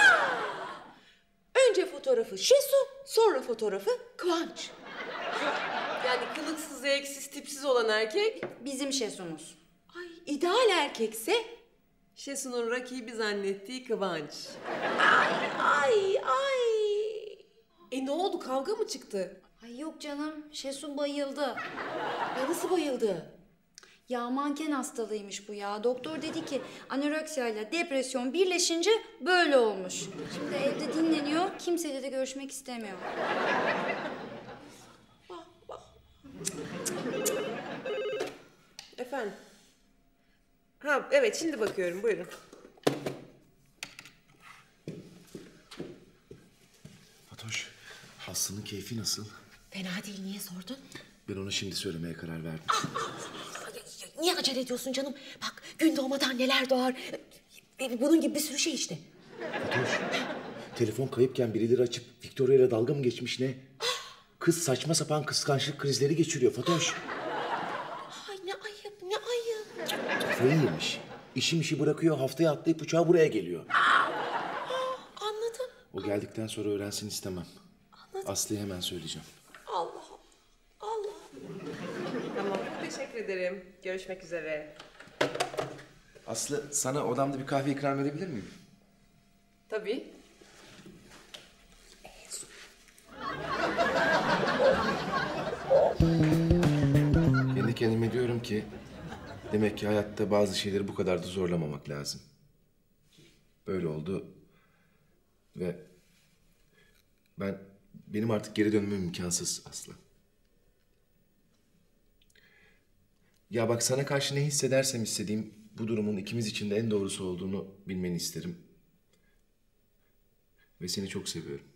O: Önce fotoğrafı Şesu, sonra fotoğrafı Kıvanç.
D: Yani kılıksız, zevksiz, tipsiz olan erkek
A: bizim Şesu'muz.
O: Ay ideal erkekse
D: Şesu'nun rakibi zannettiği Kıvanç.
O: Ay.
D: Ne oldu, kavga mı çıktı?
A: Ay yok canım, Şesu bayıldı.
O: Ya nasıl bayıldı?
A: Ya manken hastalığıymış bu ya. Doktor dedi ki anoreksiya ile depresyon birleşince böyle olmuş. Şimdi evde dinleniyor, kimseyle de görüşmek istemiyor.
D: Efendim? Ha evet, şimdi bakıyorum, buyurun.
I: Fatoş, Aslı'nın keyfi nasıl?
O: Fena değil, niye sordun?
I: Ben ona şimdi söylemeye karar verdim.
O: Niye acele ediyorsun canım? Bak gün doğmadan neler doğar. Bunun gibi bir sürü şey işte.
I: Fatoş, telefon kayıpken birileri açıp Victoria ile dalga mı geçmiş ne? Kız saçma sapan kıskançlık krizleri geçiriyor Fatoş.
O: Ay ne ayıp, ne ayıp.
I: Kafayı yemiş. İşi bırakıyor, haftaya atlayıp uçağa buraya geliyor.
O: Anladım.
I: O geldikten sonra öğrensin istemem.
O: Anladım.
I: Aslı'ya hemen söyleyeceğim.
O: Allah.
D: Tamam, teşekkür ederim. Görüşmek üzere.
I: Aslı, sana odamda bir kahve ikram edebilir miyim?
D: Tabii.
I: Kendi kendime diyorum ki... demek ki hayatta bazı şeyleri bu kadar da zorlamamak lazım. Böyle oldu. Ve... benim artık geri dönmem imkansız Aslı. Ya bak, sana karşı ne hissedersem hissedeyim... bu durumun ikimiz için de en doğrusu olduğunu bilmeni isterim. Ve seni çok seviyorum.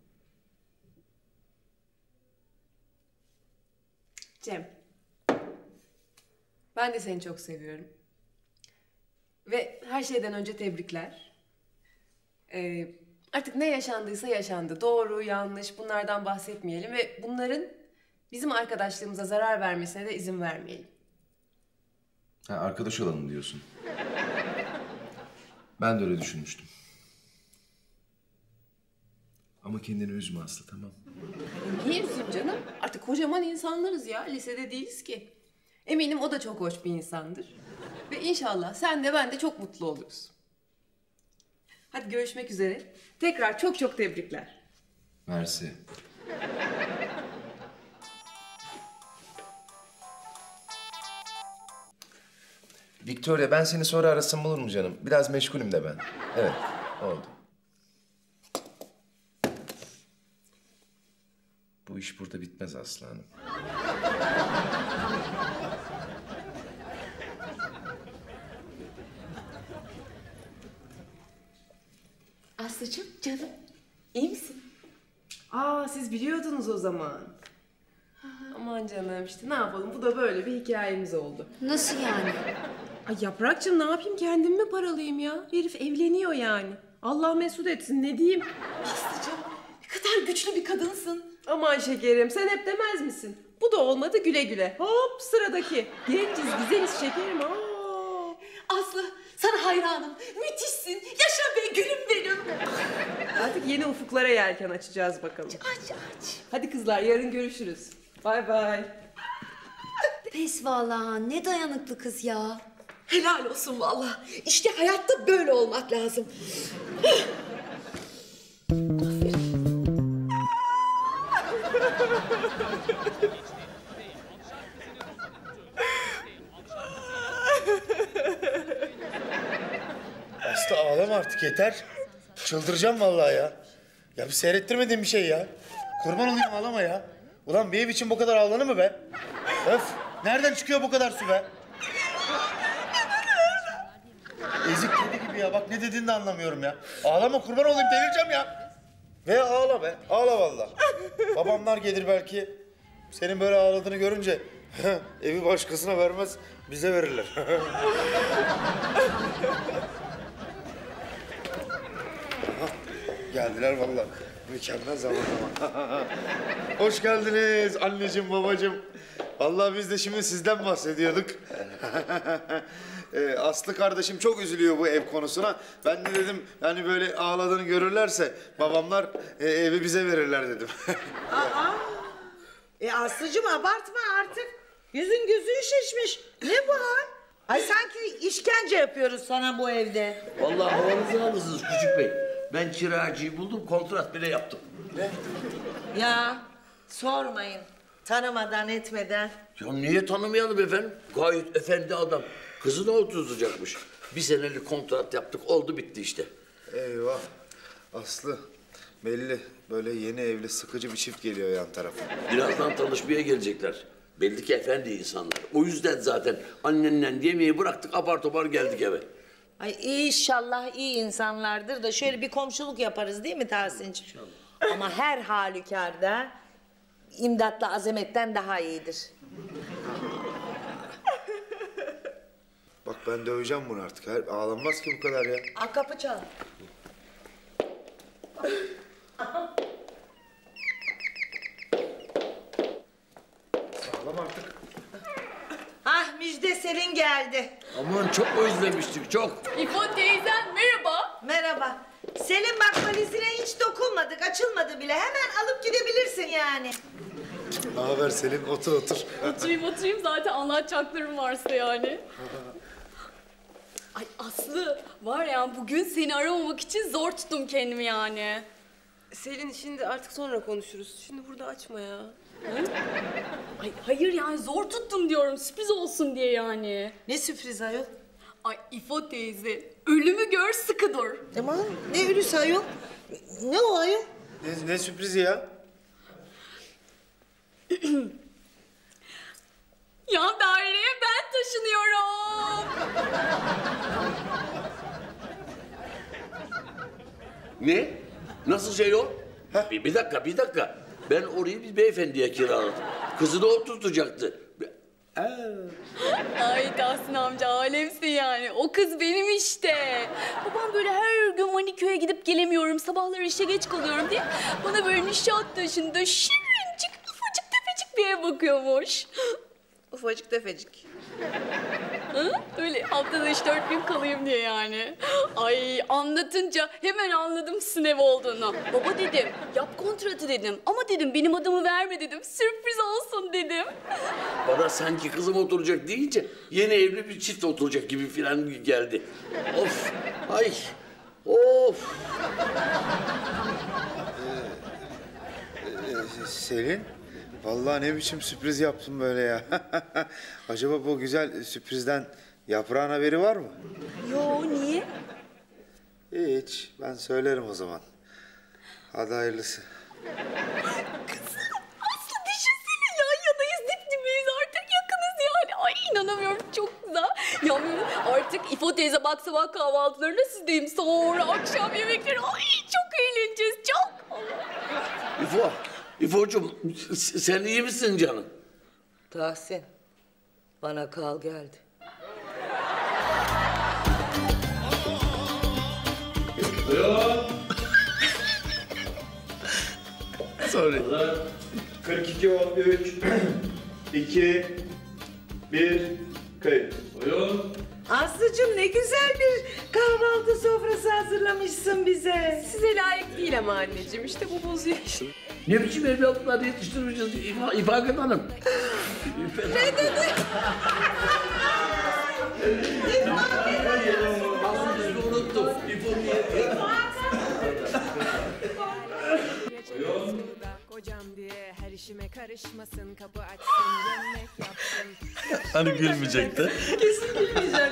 D: Cem. Ben de seni çok seviyorum. Ve her şeyden önce tebrikler. Artık ne yaşandıysa yaşandı. Doğru, yanlış, bunlardan bahsetmeyelim ve bunların bizim arkadaşlığımıza zarar vermesine de izin vermeyelim.
I: Ha, arkadaş olalım diyorsun. Ben de öyle düşünmüştüm. Ama kendini üzme Aslı, tamam.
D: Niye üzeyim canım? Artık kocaman insanlarız ya. Lisede değiliz ki. Eminim o da çok hoş bir insandır. Ve inşallah sen de ben de çok mutlu oluruz. Hadi görüşmek üzere. Tekrar çok çok tebrikler.
I: Mersi. Victoria, ben seni sonra arasam olur mu canım? Biraz meşgulüm de ben. Evet, oldu. Bu iş burada bitmez Aslı Hanım.
O: Aslıcığım canım, iyi misin?
D: Siz biliyordunuz o zaman. Aman canım, işte ne yapalım, bu da böyle bir hikayemiz oldu.
A: Nasıl yani?
D: Ay Yaprakcığım, ne yapayım, kendimi mi paralayayım ya? Herif evleniyor yani. Allah mesut etsin, ne diyeyim?
O: Aslıcığım ne kadar güçlü bir kadınsın.
D: Aman şekerim, sen hep demez misin? Bu da olmadı, güle güle. Hop, sıradaki. Genciz, güzeliz şekerim.
O: Aslı sana hayranım. Müthişsin. Yaşa be gülüm benim.
D: Artık yeni ufuklara yelken açacağız bakalım.
O: Aç.
D: Hadi kızlar, yarın görüşürüz. Bay bay.
A: Pes vallahi, ne dayanıklı kız ya.
O: Helal olsun vallahi. İşte hayatta böyle olmak lazım.
J: Aslı ağlama artık, yeter. Çıldıracağım vallahi ya. Ya bir seyrettirmediğin bir şey ya. Kurban olayım, ağlama ya. Ulan bir ev için bu kadar ağlanır mı be? Öf! Nereden çıkıyor bu kadar su be? Ezik kedi gibi ya. Bak ne dediğini de anlamıyorum ya. Ağlama, kurban olayım, delireceğim ya. Ve ağla be. Ağla vallahi. Babamlar gelir belki. Senin böyle ağladığını görünce evi başkasına vermez, bize verirler. Geldiler vallahi. Mükemmel zamanlama. Hoş geldiniz anneciğim, babacığım. Vallahi biz de şimdi sizden bahsediyorduk. Aslı kardeşim çok üzülüyor bu ev konusuna. Ben de dedim yani böyle ağladığını görürlerse babamlar evi bize verirler dedim.
C: Aslıcığım abartma artık. Yüzün gözün şişmiş. Ne bu hal? Ay sanki işkence yapıyoruz sana bu evde.
E: Vallahi havanızı almışsınız küçük bey. Ben kiracıyı buldum, kontrat bile yaptım. Ne?
C: Ya sormayın. Tanımadan etmeden.
E: Ya niye tanımayalım efendim? Gayet efendi adam. Kızını oturtacakmış. Bir senelik kontrat yaptık, oldu bitti işte.
F: Eyvah. Aslı belli böyle yeni evli sıkıcı bir çift geliyor yan tarafa.
E: Birazdan tanışmaya gelecekler. Belli ki efendi insanlar. O yüzden zaten annenle yemeği bıraktık, apar topar geldik eve.
C: Ay inşallah iyi insanlardır da şöyle bir komşuluk yaparız değil mi Tahsin'ciğim? İnşallah. Ama her halükarda imdatla azametten daha iyidir.
F: Bak ben döveceğim bunu artık. Ağlanmaz ki bu kadar ya.
C: Aa, kapı çal.
F: Ağlama artık.
C: Ah Müjde Selin geldi.
E: Aman çok özlemiştik, çok.
L: İfo teyzem merhaba.
C: Merhaba. Selin bak valizine hiç dokunmadık, açılmadı bile. Hemen alıp gidebilirsin yani.
F: Ne haber Selin? Otur otur.
L: Oturayım zaten anlatacaklarım varsa yani. Ay Aslı var ya bugün seni aramamak için zor tuttum kendimi yani.
D: Selin şimdi artık sonra konuşuruz. Şimdi burada açma ya.
L: Hı? Ay hayır yani zor tuttum diyorum sürpriz olsun diye yani.
C: Ne sürpriz ayol?
L: Ay İfo teyze ölümü gör sıkı dur.
C: Aman ne ölüsü ayol? Ne o ayol?
F: Ne sürprizi ya?
L: Yan daireye ben taşınıyorum.
E: Ne? Nasıl şey o? Bir dakika. Ben orayı bir beyefendiye kiraladım. Kızını oturtacaktı.
L: Ay Tahsin amca alemsin yani. O kız benim işte. Babam böyle her gün Maniköy'e gidip gelemiyorum. Sabahları işe geç kalıyorum diye bana böyle Nişantaşı'nda şirincik ufacık tefecik bir ev bakıyormuş.
D: Ufacık tefecik.
L: Hı? Öyle haftada 3-4 gün kalayım diye yani. Ay anlatınca hemen anladım sizin ev olduğunu. Baba dedim, yap kontratı dedim. Ama dedim benim adımı verme dedim. Sürpriz olsun dedim.
E: Bana sanki kızım oturacak deyince yeni evli bir çift oturacak gibi filan geldi. Of, ay, of.
F: Selin, vallahi ne biçim sürpriz yaptın böyle ya. Acaba bu güzel sürprizden yaprağın haberi var mı?
L: Yo niye?
F: Hiç, ben söylerim o zaman. Hadi hayırlısı.
L: Aslı düşünsene yan yanayız dip dibiyiz artık yakınız yani. Ay inanamıyorum çok güzel. Ya artık İfo teyze bak sabah kahvaltılarına sizdeyim. Sonra akşam yemekleri ay çok eğleneceğiz çok.
E: İfo'cum sen iyi misin canım?
C: Tahsin, bana kal geldi.
E: Sorry.
J: 42 13 2 1 kayıt.
E: Buyurun.
C: Aslıcığım ne güzel bir kahvaltı sofrası hazırlamışsın bize.
D: Size layık değil ama anneciğim. İşte bu bozuyor işi.
E: Ne biçim evlatlar yetiştirmişiz İfakat Hanım?
C: Ne dedi?
E: Unuttum.
P: Kocam diye her işime karışmasın, kapı açsın, yemek yapsın.
E: Hani gülmeyecekti?
D: Kesin gülmeyeceğim.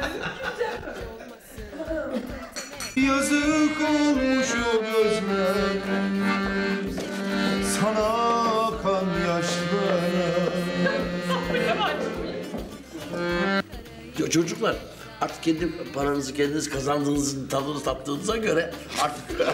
J: Yazık olmuş o gözlerim, sana akan yaşlara.
E: Ya çocuklar artık kendi paranızı kendiniz kazandığınızın tadını tattığınıza göre artık...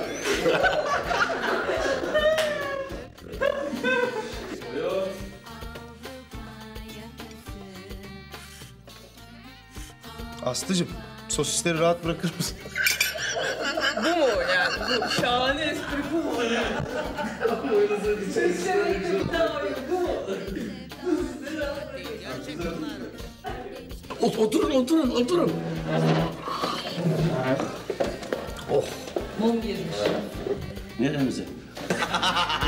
J: Aslıcığım, sosisleri rahat bırakır mısın?
D: Bu mu yani? Bu şahane espri bu mu?
E: Oturun. Oh.
D: Mum girmiş.
E: Neremize?